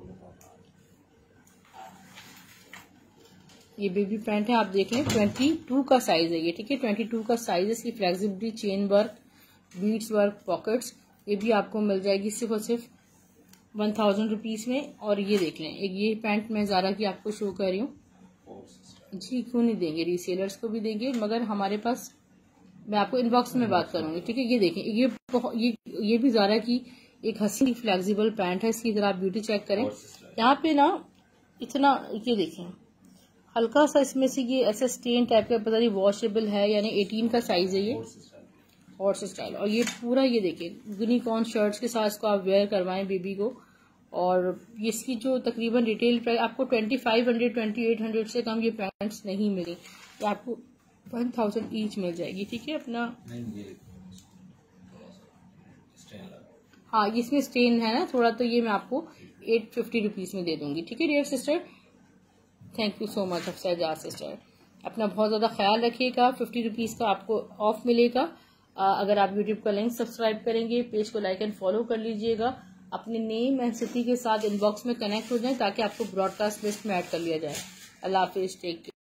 ये बेबी पैंट है, आप देख लें 22 का साइज है ये। ठीक है, 22 का साइज है। इसकी flexibility, chain work, beads work, pockets, ये भी आपको मिल जाएगी सिर्फ और सिर्फ 1000 रुपीज में। और ये देख लें, एक ये पैंट मैं ज़ारा की आपको शो कर रही हूँ जी। क्यों नहीं देंगे, रीसेलर्स को भी देंगे, मगर हमारे पास मैं आपको इनबॉक्स में बात करूंगी। ठीक है, ये देखें, ये भी ज़ारा की एक हसीन फ्लेक्सिबल पैंट है। इसकी जरा आप ब्यूटी चेक करें। यहाँ पे ना इतना, ये देखें हल्का सा इसमें से ये ऐसा स्टेन टाइप का, पता नहीं वॉशेबल है यानी 18 का साइज है ये, हॉर्स स्टाइल। और ये पूरा ये देखिए यूनिकॉर्न शर्ट्स के साथ इसको आप वेयर करवाएं बेबी को। और इसकी जो तकरीबन रिटेल प्राइस आपको 2500 2800 से कम ये पैंट्स नहीं मिली। ये आपको 1000 ईच मिल जाएगी। ठीक है, अपना हाँ इसमें स्टेन है ना थोड़ा, तो ये मैं आपको 850 रुपीज में दे दूंगी। ठीक है dear sister, thank you so much Hafsa Ejaz sister. अपना बहुत ज्यादा ख्याल रखिएगा। 50 रुपीज का आपको ऑफ मिलेगा अगर आप यूट्यूब का लिंक सब्सक्राइब करेंगे। पेज को लाइक एंड फॉलो कर लीजिएगा। अपने नेम एंड सिटी के साथ इनबॉक्स में कनेक्ट हो जाए ताकि आपको ब्रॉडकास्ट लिस्ट में ऐड कर लिया जाए। अल्लाह हाफिज, टेक केयर।